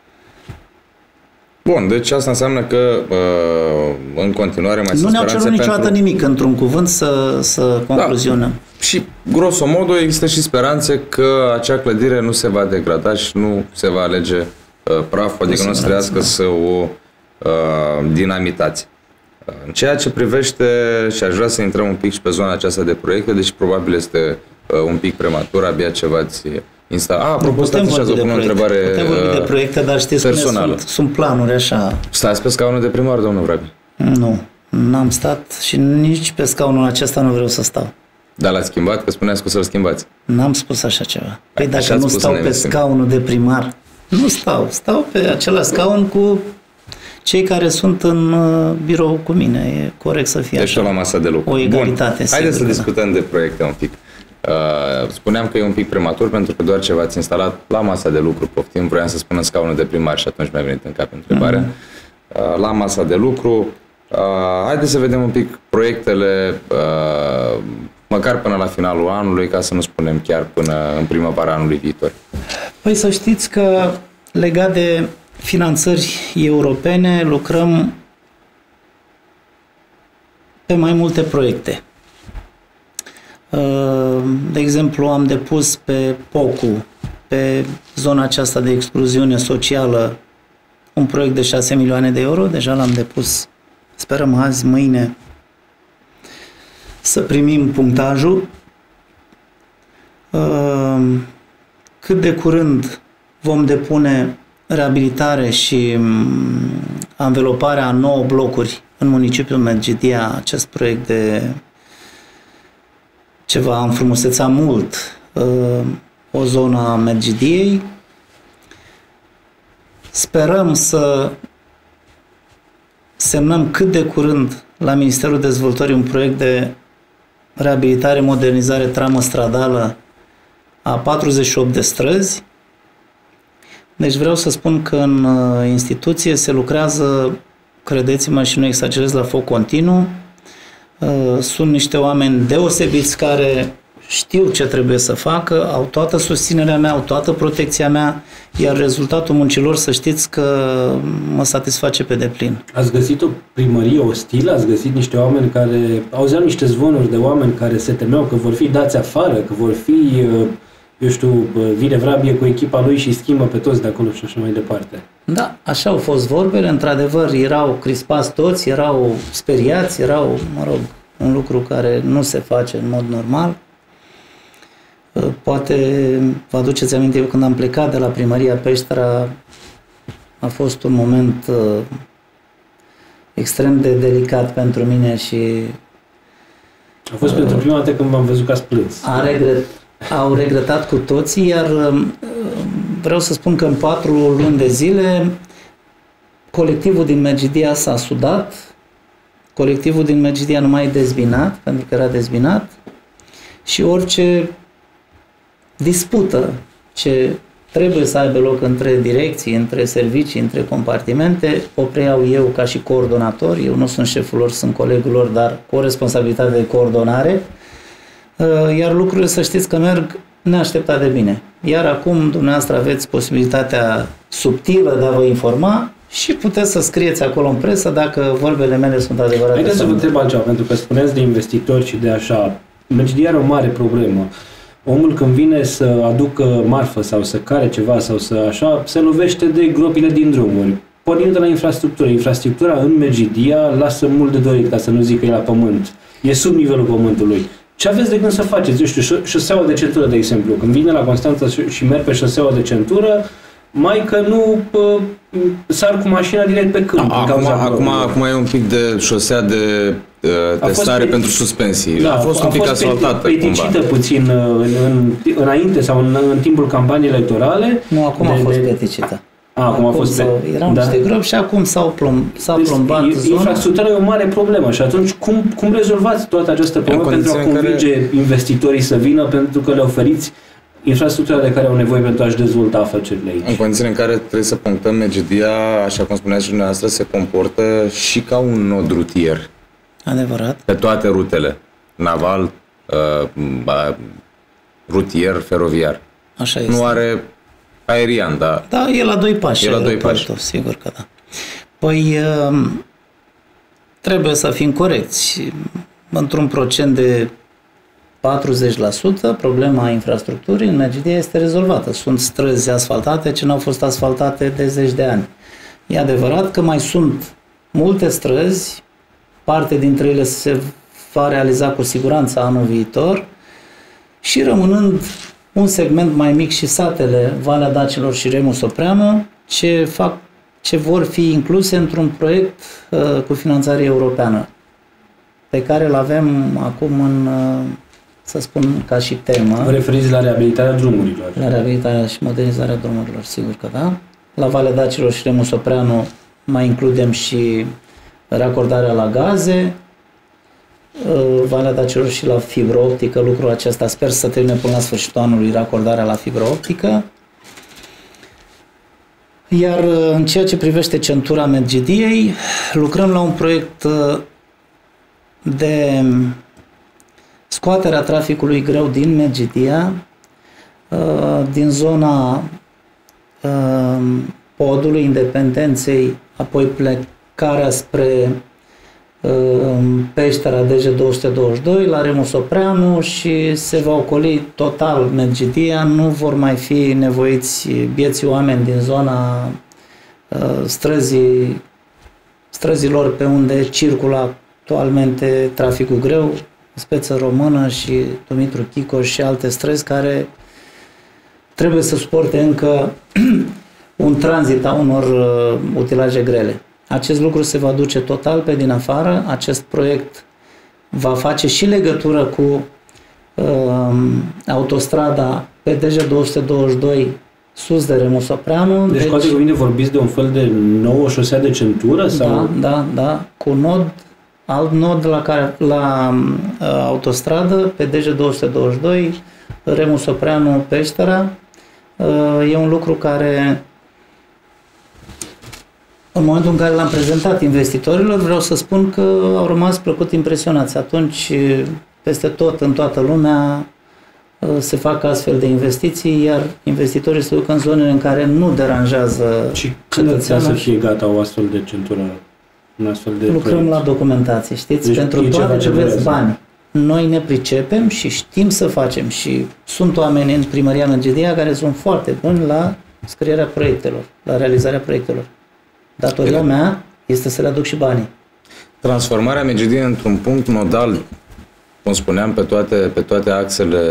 Bun, deci asta înseamnă că uh, în continuare mai nu sunt speranțe. Nu ne-au cerut niciodată pentru... nimic, într-un cuvânt, să, să concluzionăm. Da. Și, grosomodo, există și speranțe că acea clădire nu se va degrada și nu se va alege uh, praf, adică nu o să trească să o uh, dinamitați. Uh, în ceea ce privește, și aș vrea să intrăm un pic și pe zona aceasta de proiecte, deci probabil este uh, un pic prematur, abia ce v-ați insta. A, apropo, stați așa, să pun o întrebare Putem vorbi de proiecte, dar știți personală. Cum sunt, sunt planuri așa. Stați pe scaunul de primar, domnul Vrabie? Nu, n-am stat și nici pe scaunul acesta nu vreau să stau. Dar l-ați schimbat? Că spuneați că o să-l schimbați. N-am spus așa ceva. Păi așa dacă nu stau pe scaunul de primar, nu stau. Stau pe acela scaun cu cei care sunt în uh, birou cu mine. E corect să fie deci așa. la masa de lucru. O egalitate. Bun. Haideți să discutăm de proiecte un pic. Uh, spuneam că e un pic prematur pentru că doar ce v-ați instalat la masa de lucru, poftim, vroiam să spun în scaunul de primar și atunci mi-a venit în cap întrebarea. Uh-huh. Uh, la masa de lucru, uh, haideți să vedem un pic proiectele uh, măcar până la finalul anului, ca să nu spunem chiar până în primăvara anului viitor. Păi să știți că legat de finanțări europene, lucrăm pe mai multe proiecte. De exemplu, am depus pe P O C U, pe zona aceasta de excluziune socială, un proiect de șase milioane de euro. Deja l-am depus. Sperăm azi, mâine, să primim punctajul. Cât de curând vom depune reabilitare și anveloparea a nouă blocuri în municipiul Medgidia, acest proiect de ce va înfrumuseța mult o zonă a Medgidiei. Sperăm să semnăm cât de curând la Ministerul Dezvoltării un proiect de reabilitare, modernizare, tramă stradală a patruzeci și opt de străzi. Deci vreau să spun că în instituție se lucrează, credeți-mă și nu exagerez, la foc continuu. Sunt niște oameni deosebiți care știu ce trebuie să facă, au toată susținerea mea, au toată protecția mea, iar rezultatul muncilor, să știți că mă satisface pe deplin. Ați găsit o primărie ostilă? Ați găsit niște oameni care... Auzeam niște zvonuri de oameni care se temeau că vor fi dați afară, că vor fi, eu știu, vine Vrabie cu echipa lui și schimbă pe toți de acolo și așa mai departe. Da, așa au fost vorbele, într-adevăr erau crispați toți, erau speriați, erau, mă rog, un lucru care nu se face în mod normal. Poate vă aduceți aminte, eu când am plecat de la primăria Peștera, a fost un moment uh, extrem de delicat pentru mine și... A fost uh, pentru prima dată când m-am văzut că ați plâns. A regret, au regretat cu toții, iar uh, vreau să spun că în patru luni de zile colectivul din Medgidia s-a sudat, colectivul din Medgidia nu mai e dezbinat, pentru că era dezbinat, și orice dispută ce trebuie să aibă loc între direcții, între servicii, între compartimente, o preiau eu ca și coordonator. Eu nu sunt șeful lor, sunt colegul lor, dar cu o responsabilitate de coordonare. Iar lucrurile, să știți că merg neașteptat de bine. Iar acum dumneavoastră aveți posibilitatea subtilă de a vă informa și puteți să scrieți acolo în presă dacă vorbele mele sunt adevărate. Haideți să vă întreb altceva, pentru că spuneți de investitori și de așa. Medgidia are o mare problemă. Omul când vine să aducă marfă sau să care ceva sau să așa, se lovește de gropile din drumuri. Pornind de la infrastructură. Infrastructura în Medgidia lasă mult de dorit, ca să nu zic că e la pământ. E sub nivelul pământului. Ce aveți de gând să faceți? Eu știu, șoseaua de centură, de exemplu. Când vine la Constanța și merg pe șoseaua de centură, mai că nu pă, sar cu mașina direct pe câmp. Acum, acum, acum e un pic de șosea de uh, testare pe, pentru suspensii. Da, a fost a un pic fost asfaltată. Peticită puțin în, în, înainte sau în, în timpul campaniei electorale. Nu, acum de, a fost de, peticită. A, acum, acum a fost sau, erau da. niște gropi și acum s-au plom, deci, plombat zona. Infrastructura e o mare problemă și atunci cum, cum rezolvați toată această problemă pentru a convinge care... investitorii să vină, pentru că le oferiți infrastructura de care au nevoie pentru a-și dezvolta afacerile aici? În condițiile în care trebuie să punctăm, Medgidia, așa cum spuneați și dumneavoastră, se comportă și ca un nod rutier. Adevărat. Pe toate rutele. Naval, uh, rutier, feroviar. Așa este. Nu are aerian, dar... Da, e la doi pași. E la doi pași. Sigur că da. Păi, trebuie să fim corecți. Într-un procent de patruzeci la sută, problema infrastructurii în Medgidia este rezolvată. Sunt străzi asfaltate ce n-au fost asfaltate de zeci de ani. E adevărat că mai sunt multe străzi, parte dintre ele se va realiza cu siguranță anul viitor și rămânând un segment mai mic și satele Valea Dacilor și Remus Opreanu, ce, fac, ce vor fi incluse într-un proiect uh, cu finanțare europeană, pe care îl avem acum în, uh, să spun, ca și temă. Vă referiți la reabilitarea drumurilor? La reabilitarea și modernizarea drumurilor, sigur că da. La Valea Dacilor și Remus Opreanu mai includem și racordarea la gaze, Valea Dacilor și la fibră optică, lucrul acesta sper să termine până la sfârșitul anului racordarea la fibră optică. Iar în ceea ce privește centura Medgidiei, lucrăm la un proiect de scoaterea traficului greu din Medgidia, din zona uh, podului Independenței, apoi plecarea spre uh, Peștera D G două sute douăzeci și doi la Remus Opreanu și se va ocoli total Medgidia, nu vor mai fi nevoiți bieții oameni din zona uh, străzii, străzilor pe unde circulă actualmente traficul greu, Speță Română și Dumitru Chicoș și alte străzi care trebuie să suporte încă un tranzit a unor uh, utilaje grele. Acest lucru se va duce total pe din afară. Acest proiect va face și legătură cu uh, autostrada pe D G două sute douăzeci și doi sus de Remus Opreanu. Deci, deci cu alte cuvinte, vorbiți de un fel de nouă șosea de centură? Sau? Da, da, da. Cu nod, alt nod la, care, la uh, autostradă pe D G două sute douăzeci și doi, Remus Opreanu, Peștera. Uh, e un lucru care, în momentul în care l-am prezentat investitorilor, vreau să spun că au rămas plăcut impresionați. Atunci, peste tot, în toată lumea, se fac astfel de investiții, iar investitorii se duc în zonele în care nu deranjează și când trebuie să fie gata o astfel de centură? Un astfel de Lucrăm proiect? La documentație, știți? Deci pentru toate trebuie bani. Noi ne pricepem și știm să facem și sunt oameni în primăria Medgidia care sunt foarte buni la scrierea proiectelor, la realizarea proiectelor. Datoria mea este să le aduc și banii. Transformarea Medgidiei într-un punct nodal, cum spuneam, pe toate, pe toate axele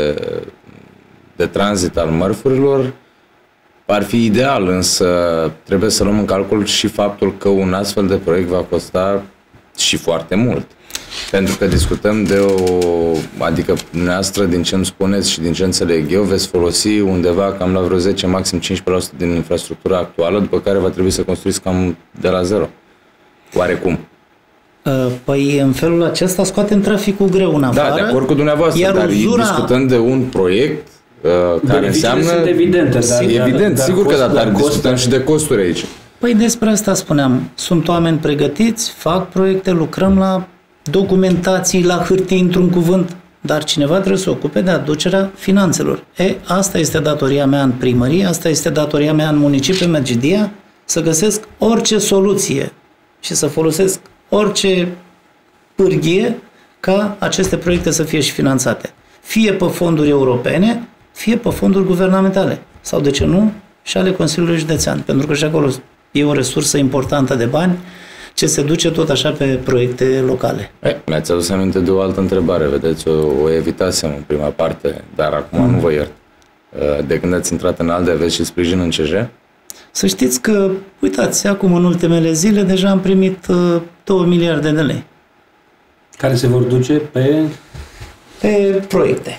de tranzit al mărfurilor, ar fi ideal, însă trebuie să luăm în calcul și faptul că un astfel de proiect va costa și foarte mult. Pentru că discutăm de o... adică dumneavoastră, din ce îmi spuneți și din ce înțeleg eu, veți folosi undeva cam la vreo zece, maxim cincisprezece la sută din infrastructura actuală, după care va trebui să construiți cam de la zero. Oarecum? Păi în felul acesta scoatem traficul greu în afară. Da, de acord cu dumneavoastră, iar dar uzura... discutăm de un proiect uh, care înseamnă... sunt evidente, dar... Evident, dar, sigur dar că da, dar discutăm și de costuri aici. Păi despre asta spuneam. Sunt oameni pregătiți, fac proiecte, lucrăm la documentații, la hârtii, într-un cuvânt, dar cineva trebuie să se ocupe de aducerea finanțelor. E, asta este datoria mea în primărie, asta este datoria mea în municipiul Medgidia, să găsesc orice soluție și să folosesc orice pârghie ca aceste proiecte să fie și finanțate. Fie pe fonduri europene, fie pe fonduri guvernamentale. Sau, de ce nu, și ale Consiliului Județean. Pentru că și acolo e o resursă importantă de bani ce se duce tot așa pe proiecte locale. E, mi-ați adus aminte de o altă întrebare, vedeți, o, o evitasem în prima parte, dar acum mm. nu vă iert. De când ați intrat în ALDE, aveți și sprijin în C J? Să știți că, uitați, acum în ultimele zile deja am primit uh, două miliarde de lei. Care se vor duce pe... Pe proiecte.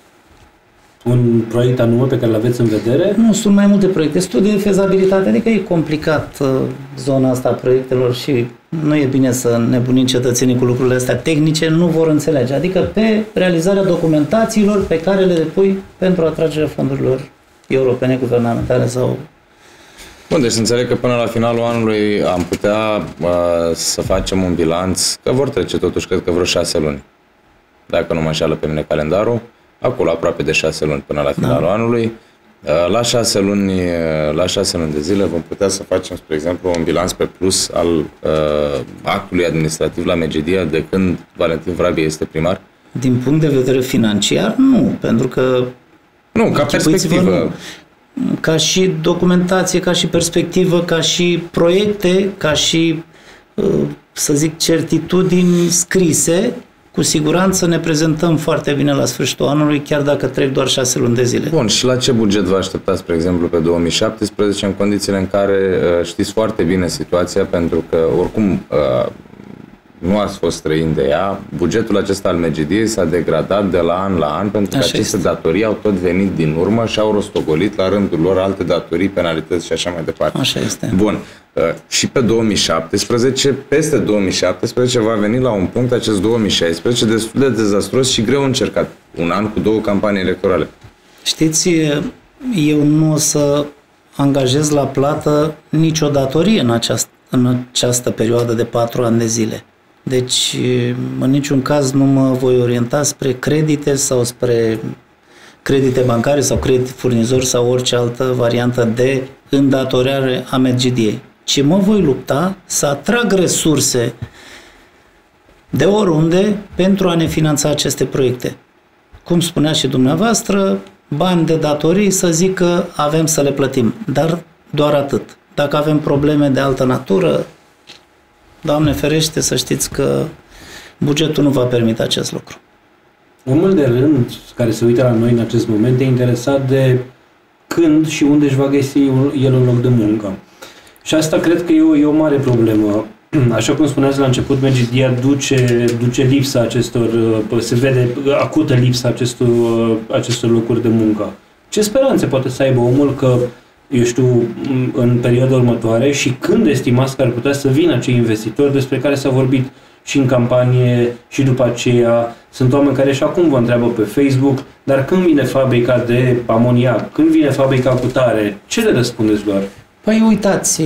Un proiect anume pe care îl aveți în vedere? Nu, sunt mai multe proiecte. Studii de fezabilitate, adică e complicat uh, zona asta a proiectelor și nu e bine să nebunim cetățenii cu lucrurile astea tehnice, nu vor înțelege. Adică pe realizarea documentațiilor pe care le depui pentru atragerea fondurilor europene, guvernamentale sau... Bun, deci înțeleg că până la finalul anului am putea uh, să facem un bilanț, că vor trece totuși, cred că vreo șase luni. Dacă nu mă înșeală pe mine calendarul, acolo aproape de șase luni până la finalul da. anului. Uh, la șase luni, uh, la șase luni de zile vom putea să facem, spre exemplu, un bilanț pe plus al uh, actului administrativ la Medgidia de când Valentin Vrabie este primar? Din punct de vedere financiar, nu, pentru că... Nu, ca perspectivă. Nu. Ca și documentație, ca și perspectivă, ca și proiecte, ca și, să zic, certitudini scrise, cu siguranță ne prezentăm foarte bine la sfârșitul anului, chiar dacă trec doar șase luni de zile. Bun, și la ce buget vă așteptați, spre exemplu, pe două mii șaptesprezece, în condițiile în care știți foarte bine situația, pentru că, oricum, nu ați fost străini de ea, bugetul acesta al Medgidiei s-a degradat de la an la an, pentru că așa aceste este. datorii au tot venit din urmă și au rostogolit la rândul lor alte datorii, penalități și așa mai departe. Așa este. Bun. Și pe două mii șaptesprezece, peste două mii șaptesprezece, va veni la un punct acest două mii șaisprezece destul de dezastruos și greu încercat. Un an cu două campanii electorale. Știți, eu nu o să angajez la plată nicio datorie în această, în această perioadă de patru ani de zile. Deci, în niciun caz nu mă voi orienta spre credite sau spre credite bancare sau credite furnizori sau orice altă variantă de îndatorare a Medgidiei, ci mă voi lupta să atrag resurse de oriunde pentru a ne finanța aceste proiecte. Cum spunea și dumneavoastră, bani de datorii să zic că avem să le plătim, dar doar atât. Dacă avem probleme de altă natură, Doamne ferește, să știți că bugetul nu va permite acest lucru. Omul de rând care se uită la noi în acest moment e interesat de când și unde își va găsi el un loc de muncă. Și asta cred că e o, e o mare problemă. Așa cum spuneați la început, Medgidia duce, duce lipsa acestor, se vede acută lipsa acestor, acestor locuri de muncă. Ce speranțe poate să aibă omul că, eu știu, în perioada următoare și când estimați că ar putea să vină acei investitori despre care s-a vorbit și în campanie și după aceea? Sunt oameni care și acum vă întreabă pe Facebook, dar când vine fabrica de amoniac, când vine fabrica cu tare, ce le răspundeți doar? Păi uitați,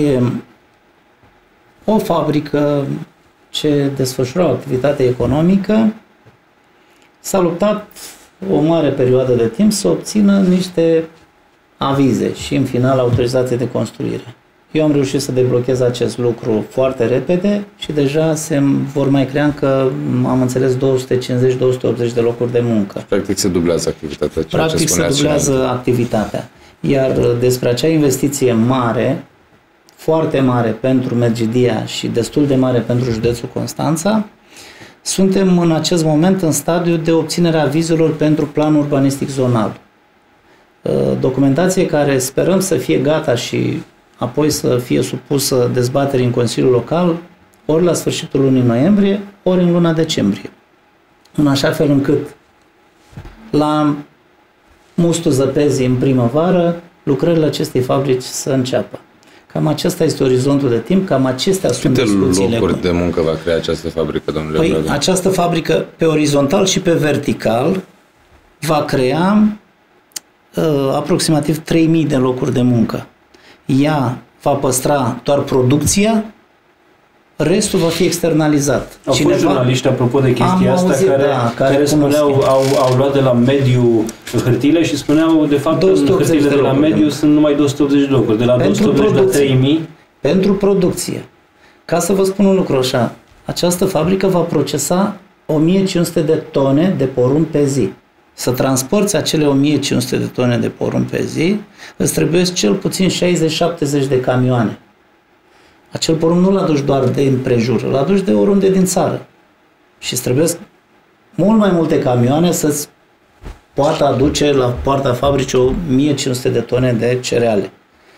o fabrică ce desfășura o activitate economică s-a luptat o mare perioadă de timp să obțină niște avize și în final autorizație de construire. Eu am reușit să deblochez acest lucru foarte repede și deja se vor mai crea încă, am înțeles, două sute cincizeci - două sute optzeci de locuri de muncă. Practic se dublează activitatea. Practic se dublează activitatea. Iar despre acea investiție mare, foarte mare pentru Medgidia și destul de mare pentru județul Constanța, suntem în acest moment în stadiu de obținere a avizelor pentru plan urbanistic zonal. Documentație care sperăm să fie gata și apoi să fie supusă dezbaterii în Consiliul Local ori la sfârșitul lunii noiembrie, ori în luna decembrie. În așa fel încât la mustul zăpezii în primăvară, lucrările acestei fabrici să înceapă. Cam acesta este orizontul de timp, cam acestea sunt discuțiile. Câte locuri de muncă va crea această fabrică, domnule Păi, Blaga? această fabrică, pe orizontal și pe vertical, va crea uh, aproximativ trei mii de locuri de muncă. Ea va păstra doar producția, restul va fi externalizat. Au Cineva... fost jurnaliști, apropo de chestia asta, auzit, care, da, care, care spuneau, au, au luat de la mediu hârtiile și spuneau, de fapt, în hârtiile de, de la mediu sunt numai două sute optzeci de locuri, de la două sute optzeci la trei mii. Pentru producție. Ca să vă spun un lucru așa, această fabrică va procesa o mie cinci sute de tone de porumb pe zi. Să transporti acele o mie cinci sute de tone de porumb pe zi, îți trebuie cel puțin șaizeci - șaptezeci de camioane. Acel porumb nu-l aduci doar de împrejur, îl aduci de oriunde din țară. Și îți trebuie mult mai multe camioane să-ți poată aduce la poarta fabricii o mie cinci sute de tone de cereale.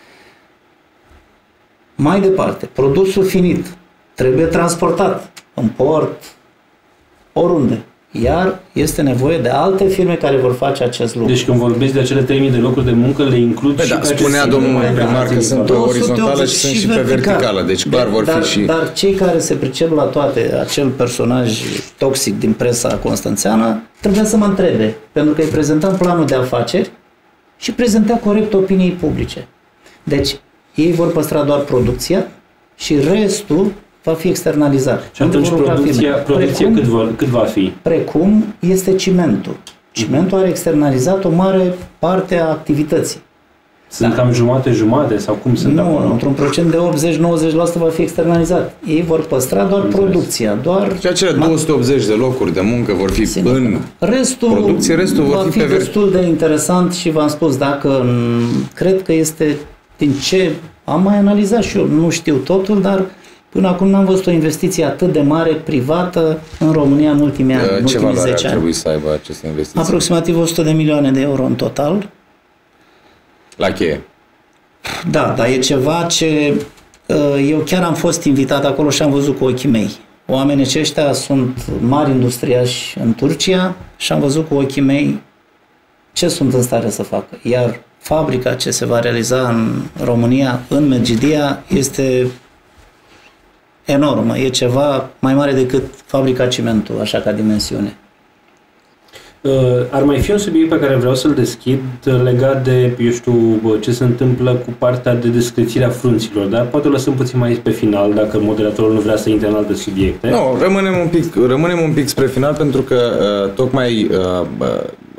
Mai departe, produsul finit trebuie transportat în port, oriunde. Iar este nevoie de alte firme care vor face acest lucru. Deci când vorbiți de acele trei mii de locuri de muncă, le includ Pe și da, pe spunea domnul primar că sunt pe orizontală și sunt și pe verticală. Deci clar vor dar, fi și... Dar cei care se pricep la toate, acel personaj toxic din presa constanțeană, trebuia să mă întrebe. Pentru că îi prezentam planul de afaceri și prezenta corect opiniei publice. Deci ei vor păstra doar producția și restul va fi externalizat. Și atunci producția, producția precum, cât, vor, cât va fi? Precum este cimentul. Cimentul are externalizat o mare parte a activității. Sunt da. cam jumate-jumate sau cum sunt nu, acolo? Într-un procent de optzeci - nouăzeci la sută va fi externalizat. Ei vor păstra doar Înțeles. producția. Doar și acele două sute optzeci de locuri de muncă vor fi Sigur. în restul producție, restul va vor fi, fi pe destul de interesant și v-am spus, dacă cred că este din ce am mai analizat și eu, nu știu totul, dar până acum n-am văzut o investiție atât de mare, privată, în România în ultimii ani, în Ce ultimii valoare zece ar ani. trebui să aibă aceste investiții? Aproximativ o sută de milioane de euro în total. La cheie. Da, dar e ceva ce eu chiar am fost invitat acolo și am văzut cu ochii mei. Oamenii aceștia sunt mari industriași în Turcia și am văzut cu ochii mei ce sunt în stare să facă. Iar fabrica ce se va realiza în România, în Medgidia, este enormă. E ceva mai mare decât fabrica cimentul, așa ca dimensiune. Ar mai fi un subiect pe care vreau să-l deschid legat de, eu știu, ce se întâmplă cu partea de descrețire a frunților, dar poate o lăsăm puțin mai pe final, dacă moderatorul nu vrea să intre în alte subiecte. Nu, rămânem un pic, rămânem un pic spre final, pentru că uh, tocmai uh,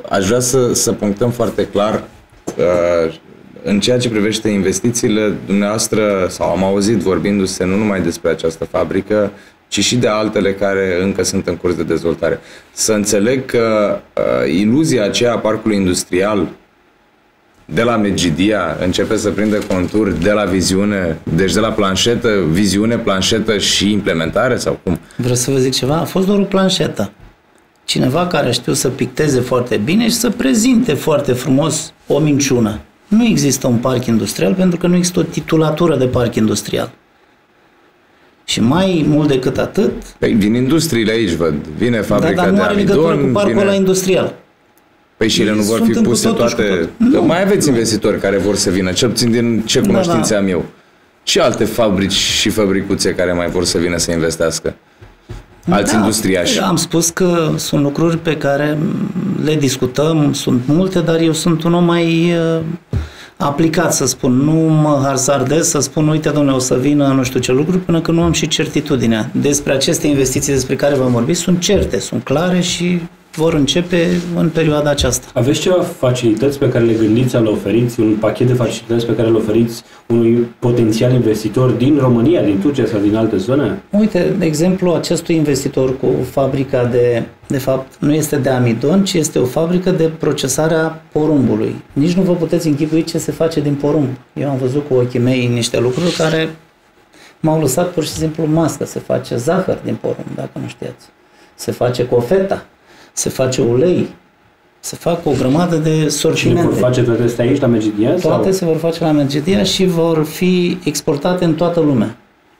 aș vrea să, să punctăm foarte clar uh, în ceea ce privește investițiile dumneavoastră, sau am auzit vorbindu-se nu numai despre această fabrică, ci și de altele care încă sunt în curs de dezvoltare. Să înțeleg că uh, iluzia aceea a parcului industrial de la Medgidia începe să prindă conturi de la viziune, deci de la planșetă, viziune, planșetă și implementare, sau cum? Vreau să vă zic ceva, a fost doar o planșetă. Cineva care știu să picteze foarte bine și să prezinte foarte frumos o minciună. Nu există un parc industrial pentru că nu există o titulatură de parc industrial. Și mai mult decât atât... Păi vin industriile aici, văd. Vine fabrica da, dar de amidon, nu are legătură cu parcul vine... ăla industrial. Păi și ele nu vor fi puse toate... Nu, mai aveți investitori care vor să vină, cel puțin din ce cunoștințe da, da. am eu. Și alte fabrici și fabricuțe care mai vor să vină să investească. Alți da, industriași. Am spus că sunt lucruri pe care le discutăm, sunt multe, dar eu sunt un om mai uh, aplicat, să spun. Nu mă hazardez să spun, uite, domnule, o să vină nu știu ce lucruri, până când nu am și certitudinea. Despre aceste investiții despre care v-am vorbit sunt certe, sunt clare și vor începe în perioada aceasta. Aveți ceva facilități pe care le gândiți să le oferiți, un pachet de facilități pe care le oferiți unui potențial investitor din România, din Turcia sau din alte zone? Uite, de exemplu, acestui investitor cu fabrica de, de fapt, nu este de amidon, ci este o fabrică de procesare a porumbului. Nici nu vă puteți închipui ce se face din porumb. Eu am văzut cu ochii mei niște lucruri care m-au lăsat pur și simplu mască. Se face zahăr din porumb, dacă nu știați. Se face cofeta. Se face ulei, se fac o grămadă de sortimente. Și le vor face toate astea aici, la Medgidia? Toate sau? se vor face la Medgidia și vor fi exportate în toată lumea.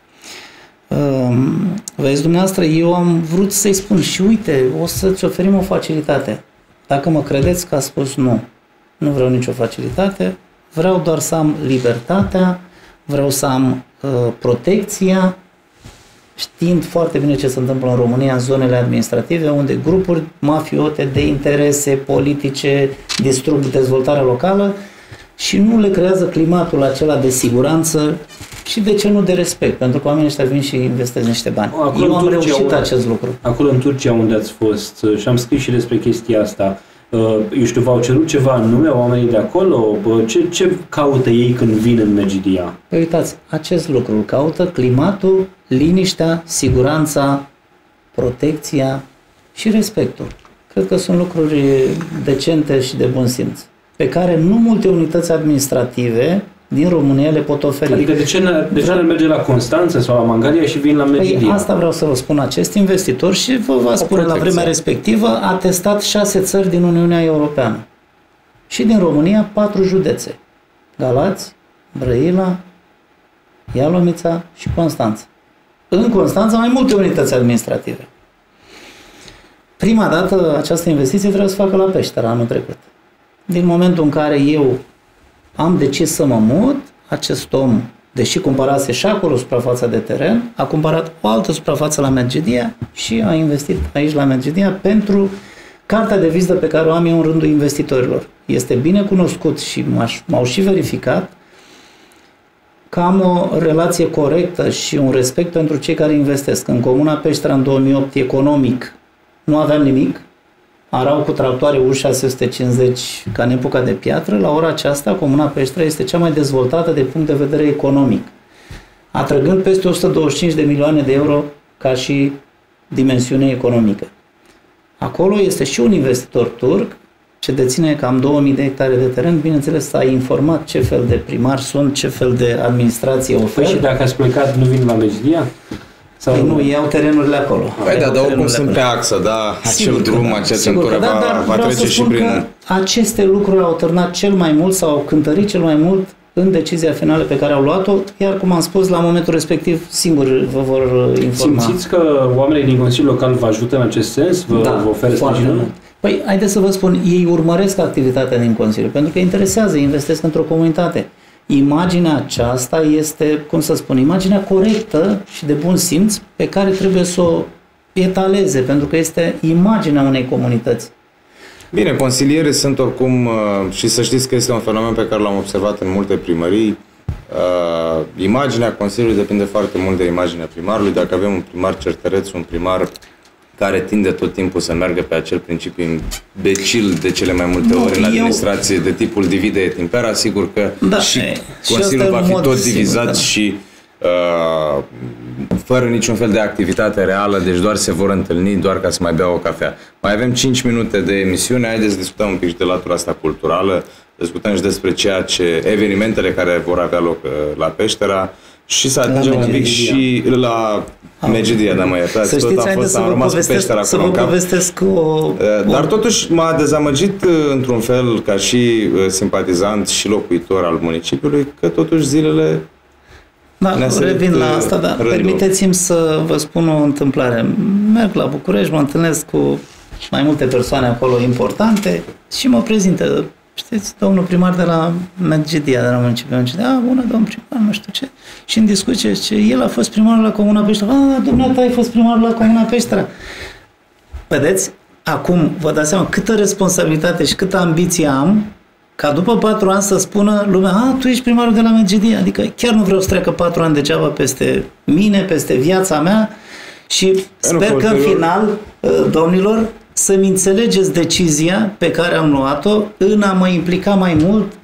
Vezi, dumneavoastră, eu am vrut să-i spun și uite, o să-ți oferim o facilitate. Dacă mă credeți că a spus nu, nu vreau nicio facilitate, vreau doar să am libertatea, vreau să am uh, protecția, știind foarte bine ce se întâmplă în România, în zonele administrative, unde grupuri mafiote de interese politice distrug dezvoltarea locală și nu le creează climatul acela de siguranță și de ce nu de respect, pentru că oamenii ăștia vin și investesc niște bani. Acolo Eu am Turcia, reușit unde, acest lucru. Acolo în Turcia unde ați fost și am scris și despre chestia asta, eu știu, v-au cerut ceva anume oamenii de acolo? Ce, ce caută ei când vin în Medgidia? Păi uitați, acest lucru caută climatul, liniștea, siguranța, protecția și respectul. Cred că sunt lucruri decente și de bun simț, pe care nu multe unități administrative din România le pot oferi. Adică de ce n-ar, de ce n-ar merge la Constanța sau la Mangalia și vin la Medgidia? Păi asta vreau să vă spun, acest investitor, și vă va spune la vremea respectivă, a testat șase țări din Uniunea Europeană. Și din România patru județe. Galați, Brăila, Ialomița și Constanța. În Constanța mai multe unități administrative. Prima dată această investiție trebuie să facă la Peștera anul trecut. Din momentul în care eu am decis să mă mut, acest om, deși cumpărase și acolo suprafața de teren, a cumpărat o altă suprafață la Medgidia și a investit aici la Medgidia pentru cartea de vizită pe care o am eu în rândul investitorilor. Este bine cunoscut și m-au și verificat că am o relație corectă și un respect pentru cei care investesc. În Comuna Peștera, în două mii opt, economic, nu aveam nimic. Arau cu tractoare U șase sute cincizeci ca în epoca de piatră. La ora aceasta, Comuna Peștera este cea mai dezvoltată de punct de vedere economic, atrăgând peste o sută douăzeci și cinci de milioane de euro ca și dimensiune economică. Acolo este și un investitor turc ce deține cam două mii de hectare de teren. Bineînțeles, s-a informat ce fel de primari sunt, ce fel de administrație oferă. Păi și dacă ați plecat, nu vin la Medgidia? Sau păi nu, iau terenurile acolo. Păi da, dar oricum sunt pe axă, da, acel sigur drum, da, acea centură da, va, va trece și prin... aceste lucruri au târnat cel mai mult sau au cântărit cel mai mult în decizia finală pe care au luat-o, iar cum am spus, la momentul respectiv, singur vă vor informa. Simțiți că oamenii din Consiliul Local vă ajută în acest sens? Vă, da, vă oferă sprijinul? Păi, haideți să vă spun, ei urmăresc activitatea din Consiliu, pentru că interesează, investesc într-o comunitate. Imaginea aceasta este, cum să spun, imaginea corectă și de bun simț pe care trebuie să o etaleze, pentru că este imaginea unei comunități. Bine, consilierii sunt oricum, și să știți că este un fenomen pe care l-am observat în multe primării, uh, imaginea Consiliului depinde foarte mult de imaginea primarului. Dacă avem un primar certăreț, un primar care tinde tot timpul să meargă pe acel principiu imbecil de cele mai multe Nu, ori în eu- administrație, de tipul divide et impera, sigur că Da, și e, și Consiliul asta va e fi un mod tot sigur, divizat da. și uh, fără niciun fel de activitate reală, deci doar se vor întâlni, doar ca să mai bea o cafea. Mai avem cinci minute de emisiune, haideți să discutăm un pic și de latura asta culturală, discutăm și despre ceea ce, evenimentele care vor avea loc uh, la Peștera și să atingem un pic Medgidia. și la Medgidia, da, mă iertați, Să tot știți, a haideți fost, să am vă rămas cu povestesc, Peștera să acolo vă în cap. povestesc o... Dar o- totuși m-a dezamăgit într-un fel ca și uh, simpatizant și locuitor al municipiului că totuși zilele Da, ne-a sărit, revin la uh, asta, dar rândul. permiteți-mi să vă spun o întâmplare. Merg la București, mă întâlnesc cu mai multe persoane acolo importante și mă prezintă, știți, domnul primar de la Medgidia, de la municipiul Medgidia. Ah, bună, domn primar, nu știu ce. Și în discuție, ce el a fost primarul la Comuna Peștera. Ah, dumneata ai fost primarul la Comuna Peștera. Vedeți, acum vă dați seama câtă responsabilitate și câtă ambiție am ca după patru ani să spună lumea, a, tu ești primarul de la Medgidia. Adică chiar nu vreau să treacă patru ani degeaba peste mine, peste viața mea și sper că în final, domnilor, să-mi înțelegeți decizia pe care am luat-o în a mă implica mai mult.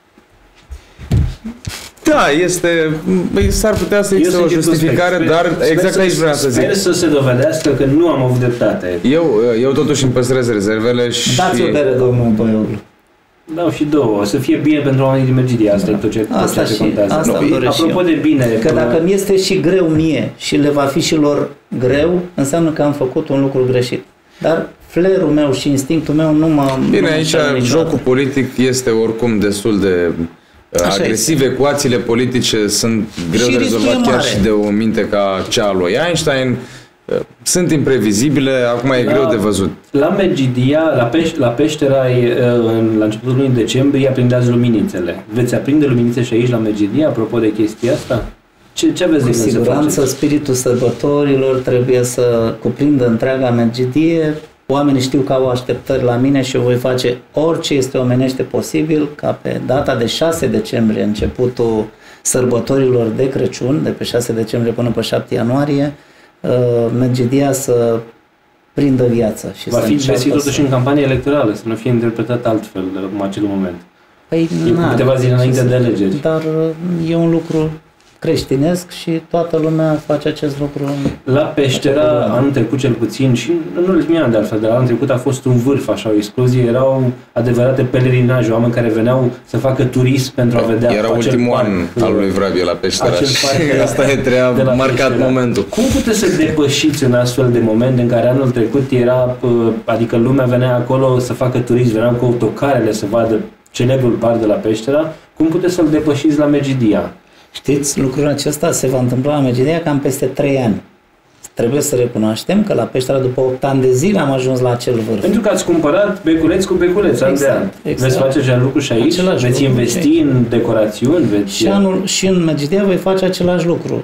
da, este, băi, s-ar putea să existe o justificare, sper, dar sper, exact sper aici să- vreau să zic. Sper să se dovedească că nu am avut dreptate. Eu, eu totuși îmi păstrez rezervele și... Dați o bere, domnul Băioglu. Dau și două. Să fie bine pentru oamenii din Medgidia. Asta e tot ce, tot Asta ceea ce și- contează. asta îmi doresc și Apropo eu. de bine... Că dacă mi este și greu mie și le va fi și lor greu, înseamnă că am făcut un lucru greșit. Dar flerul meu și instinctul meu nu mă... Bine, nu mă aici înșală niciodată. jocul politic este oricum destul de uh, Așa agresiv. este. Ecuațiile politice sunt greu Și de riscul rezolvat e chiar mare. și de o minte ca cea a lui Einstein. Uh, Sunt imprevizibile, acum e La- greu de văzut. La Medgidia, la, Peș, la Peștera, e, în, la începutul lunii decembrie, aprindeați luminițele. Veți aprinde luminițe și aici la Medgidia, apropo de chestia asta? Ce, ce aveți Cu de gând să siguranță, faceți? spiritul sărbătorilor trebuie să cuprindă întreaga Medgidie. Oamenii știu că au așteptări la mine și eu voi face orice este omenește posibil ca pe data de șase decembrie, începutul sărbătorilor de Crăciun, de pe șase decembrie până pe șapte ianuarie, uh, Medgidia să prindă viață. Și Va să fi înceapă găsit totuși să... în campanie electorală, să nu fie interpretat altfel de la acel moment. Păi, E cu na, câteva zile ce înainte să- de alegeri. Dar uh, e un lucru creștinesc și toată lumea face acest lucru. La Peștera, anul trecut cel puțin, și în ultimii ani de altfel, de la anul trecut a fost un vârf, așa, o explozie, erau adevărate pelerinaje, oameni care veneau să facă turism pentru a vedea Era acel ultimul parc, an al lui Vrabie la Peștera acel și parc asta e treia de la marcat Peștera. momentul. Cum puteți să depășiți un astfel de moment în care anul trecut era, uh, adică lumea venea acolo să facă turism, veneau cu autocarele să vadă celebrul parc de la Peștera, cum puteți să-l depășiți la Medgidia? Știți, lucrul acesta se va întâmpla la Medgidia cam peste trei ani. Trebuie să recunoaștem că la Peștera, după opt ani de zile, am ajuns la acel vârf. Pentru că ați cumpărat beculeț cu beculeț, an de Exact, an. exact. Veți face același lucru și aici? Același Veți lucru investi și aici. în decorațiuni? Veți... Și, anul, și în Medgidia voi face același lucru.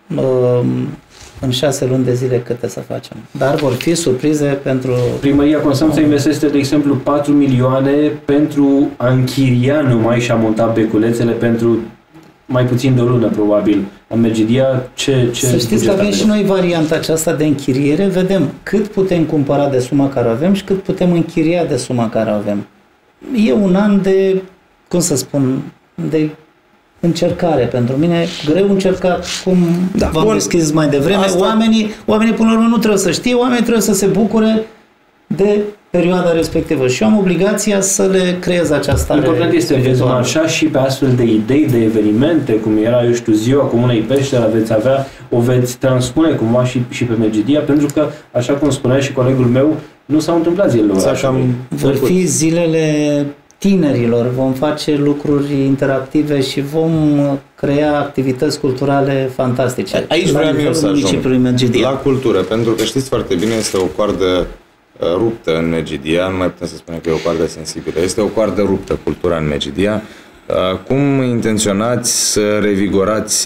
Um, În șase luni de zile câte să facem. Dar vor fi surprize pentru... Primăria Constanța investește, de exemplu, patru milioane pentru a închiria numai și a monta beculețele pentru mai puțin de o lună, probabil. La Medgidia, ce, ce Să știți că buget avem aveți? și noi varianta aceasta de închiriere. Vedem cât putem cumpăra de suma care o avem și cât putem închiria de suma care o avem. E un an de, cum să spun, de încercare pentru mine, greu încercat, cum Da, v-am bun. deschis mai devreme. Asta- Oamenii, oamenii până la urmă nu trebuie să știe, oamenii trebuie să se bucure de perioada respectivă și eu am obligația să le creez această stare Important este, veți spirituală. marșa și pe astfel de idei, de evenimente, cum era, eu știu, ziua Comunei Peștera, veți avea, o veți transpune cumva și, și pe Medgidia, pentru că, așa cum spunea și colegul meu, nu s-au întâmplat zilele S-a orașului. cam Vor trecut. fi zilele tinerilor, vom face lucruri interactive și vom uh, crea activități culturale fantastice. Aici La vreau eu nivelul să ajung. municipiului Medgidia. La cultură, pentru că știți foarte bine, este o coardă uh, ruptă în Medgidia, nu mai putem să spunem că e o coardă sensibilă, este o coardă ruptă, cultura în Medgidia. Uh, Cum intenționați să revigorați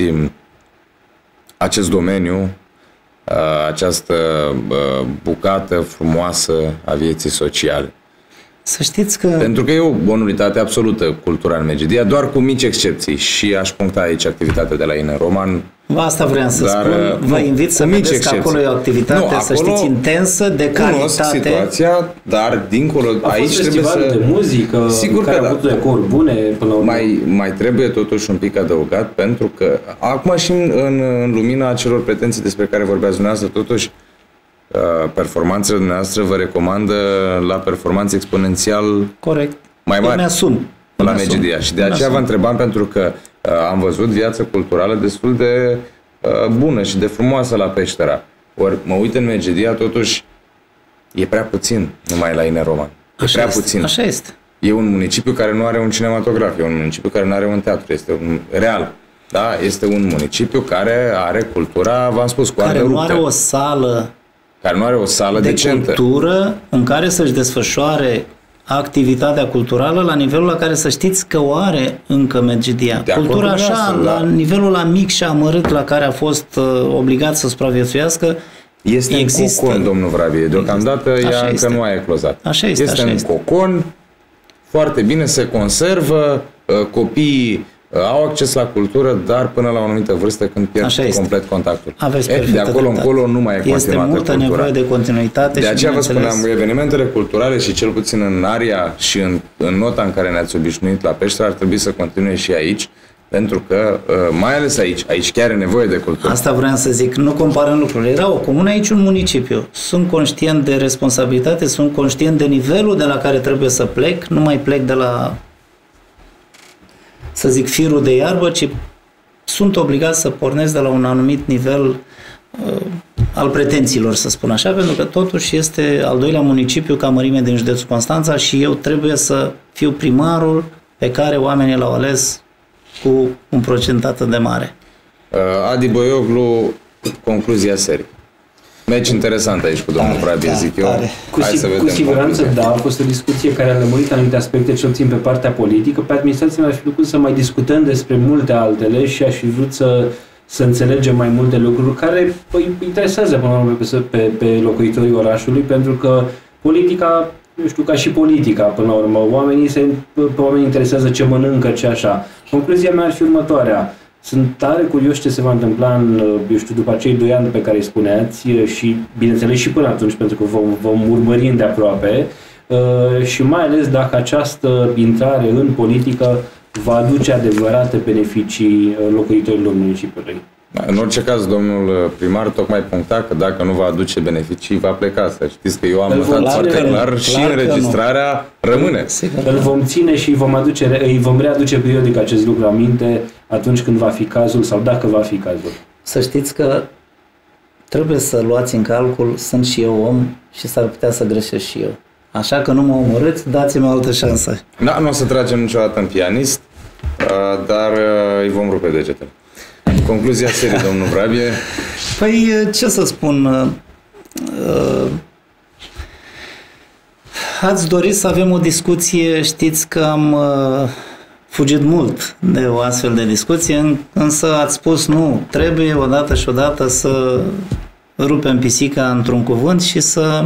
acest domeniu, uh, această uh, bucată frumoasă a vieții sociale? Să știți că Pentru că e o nulitate absolută cultura în Medgidia, doar cu mici excepții. Și aș puncta aici activitatea de la Ine Roman, Asta vreau să Dar, spun. Vă nu, invit să cu mici vedeți că excepții. acolo e o activitate, Nu, să acolo știți, intensă, de cunosc calitate. situația, dar dincolo, A aici fost trebuie festival să... de muzică, Sigur care că a da. avut decor bune până la urmă. Mai, mai trebuie totuși un pic adăugat, pentru că acum și în, în, în lumina acelor pretenții despre care vorbeați dumneavoastră, totuși uh, performanțele dumneavoastră vă recomandă la performanțe exponențial Corect. mai Eu mari mi-asum. la Mi-asum. Megidia. Și de Mi-asum. aceea vă întrebam, pentru că uh, am văzut viață culturală destul de uh, bună și de frumoasă la Peștera. Ori mă uit în Megidia, totuși e prea puțin numai la Ine Roman. E Așa prea este. puțin. Așa este. E un municipiu care nu are un cinematograf, e un municipiu care nu are un teatru, este un real. Da? Este un municipiu care are cultura, v-am spus, cu Care ardă nu ruptă, are o sală care nu are o sală de decentă. cultură în care să-și desfășoare activitatea culturală la nivelul la care să știți că o are încă Medgidia. De acord Cultura cu așa, dumneavoastră, la da. nivelul la mic și amărât la care a fost uh, obligat să supraviețuiască, Este există. în cocon, domnul Vrabie. Deocamdată Așa ea încă este. nu a eclozat. Așa este, Este așa în este. cocon, foarte bine, se conservă, uh, copiii uh, au acces la cultură, dar până la o anumită vârstă când pierd Așa este. complet contactul. aveți E, de perfectă acolo dreptate. încolo nu mai e Este continuată multă cultura. nevoie de continuitate De și, aceea vă bineînțeles, spuneam, evenimentele culturale și cel puțin în aria și în, în nota în care ne-ați obișnuit la Peștera ar trebui să continue și aici, pentru că, mai ales aici, aici chiar e nevoie de cultură. Asta vreau să zic, nu comparăm lucrurile. Era o comună, aici un municipiu. Sunt conștient de responsabilitate, sunt conștient de nivelul de la care trebuie să plec, nu mai plec de la, să zic, firul de iarbă, ci sunt obligat să pornesc de la un anumit nivel uh, al pretențiilor, să spun așa, pentru că totuși este al doilea municipiu ca mărime din județul Constanța și eu trebuie să fiu primarul pe care oamenii l-au ales cu un procent atât de mare. Uh, Adi Boioglu, concluzia serii. Meci interesant aici cu domnul Tare, Vrabie, tare, zic eu. tare. Cu, Hai si- să vedem cu siguranță, concluzia. da, a fost o discuție care a lămurit anumite aspecte, cel puțin pe partea politică. Pe administrație mi-aș fi plăcut să mai discutăm despre multe altele și aș fi vrut să, să înțelegem mai multe lucruri care îi interesează până la urmă pe, pe, pe locuitorii orașului, pentru că politica, eu știu, ca și politica, până la urmă, oamenii se, pe oamenii interesează ce mănâncă, ce așa. Concluzia mea ar fi următoarea. Sunt tare curios ce se va întâmpla în, eu știu, după acei doi ani pe care îi spuneați și, bineînțeles, și până atunci, pentru că vom, vom urmări îndeaproape și mai ales dacă această intrare în politică va aduce adevărate beneficii locuitorilor municipiului. În orice caz, domnul primar tocmai puncta că dacă nu va aduce beneficii, va pleca. Să știți că eu am Îl vom notat ține, foarte clar, clar și că înregistrarea rămâne. Sigur. Îl vom ține și îi vom, aduce, îi vom readuce periodic acest lucru aminte atunci când va fi cazul sau dacă va fi cazul. Să știți că trebuie să luați în calcul, sunt și eu om și s-ar putea să greșesc și eu. Așa că nu mă omorâți, dați-mi o altă șansă. Da, nu o să tragem niciodată în pianist, dar îi vom rupe degetele. Concluzia serii, domnul Vrabie. Păi, ce să spun, ați dorit să avem o discuție, știți că am fugit mult de o astfel de discuție, însă ați spus nu, trebuie odată și odată să rupem pisica într-un cuvânt și să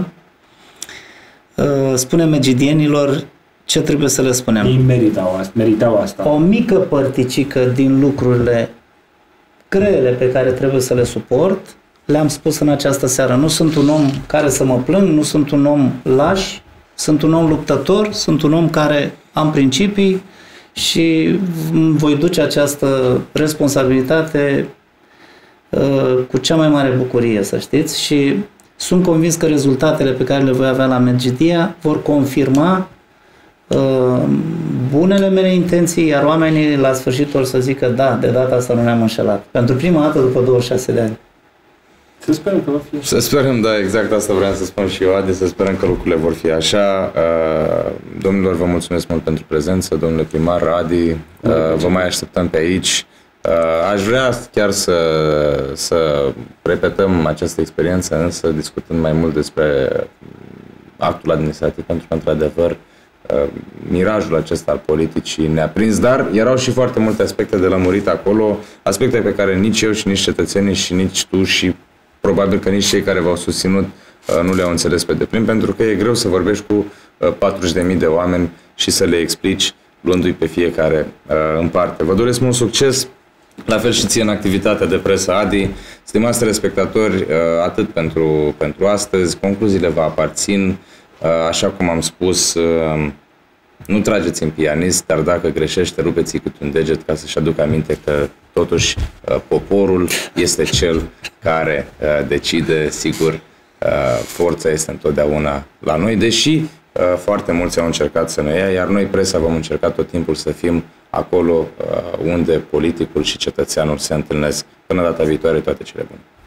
spunem megidienilor ce trebuie să le spunem. Ei meritau asta. Meritau asta. O mică părticică din lucrurile grele pe care trebuie să le suport, le-am spus în această seară. Nu sunt un om care să mă plâng, nu sunt un om laș, sunt un om luptător, sunt un om care am principii și voi duce această responsabilitate uh, cu cea mai mare bucurie, să știți, și sunt convins că rezultatele pe care le voi avea la Medgidia vor confirma uh, bunele mele intenții, iar oamenii la sfârșit or să zică da, de data asta nu ne-am înșelat. Pentru prima dată după douăzeci și șase de ani. Să sperăm că va fi. Să sperăm, da, exact asta vreau să spun și eu, Adi, să sperăm că lucrurile vor fi așa. Domnilor, vă mulțumesc mult pentru prezență, domnule primar, Adi, vă mai așteptăm pe aici. Aș vrea chiar să, să repetăm această experiență, însă discutând mai mult despre actul administrativ, pentru că, într-adevăr, mirajul acesta al politicii ne-a prins, dar erau și foarte multe aspecte de lămurit acolo, aspecte pe care nici eu și nici cetățenii și nici tu și probabil că nici cei care v-au susținut nu le-au înțeles pe deplin, pentru că e greu să vorbești cu patruzeci de mii de oameni și să le explici luându-i pe fiecare în parte. Vă doresc mult succes La fel și ție în activitatea de presă, Adi. Stimați telespectatori, atât pentru, pentru astăzi. Concluziile vă aparțin. Așa cum am spus, nu trageți în pianist, dar dacă greșește, rupeți-i cât un deget ca să-și aducă aminte că totuși poporul este cel care decide, sigur, forța este întotdeauna la noi, deși foarte mulți au încercat să ne ia, iar noi, presa, vom încerca tot timpul să fim acolo unde politicul și cetățeanul se întâlnesc. Până data viitoare, toate cele bune!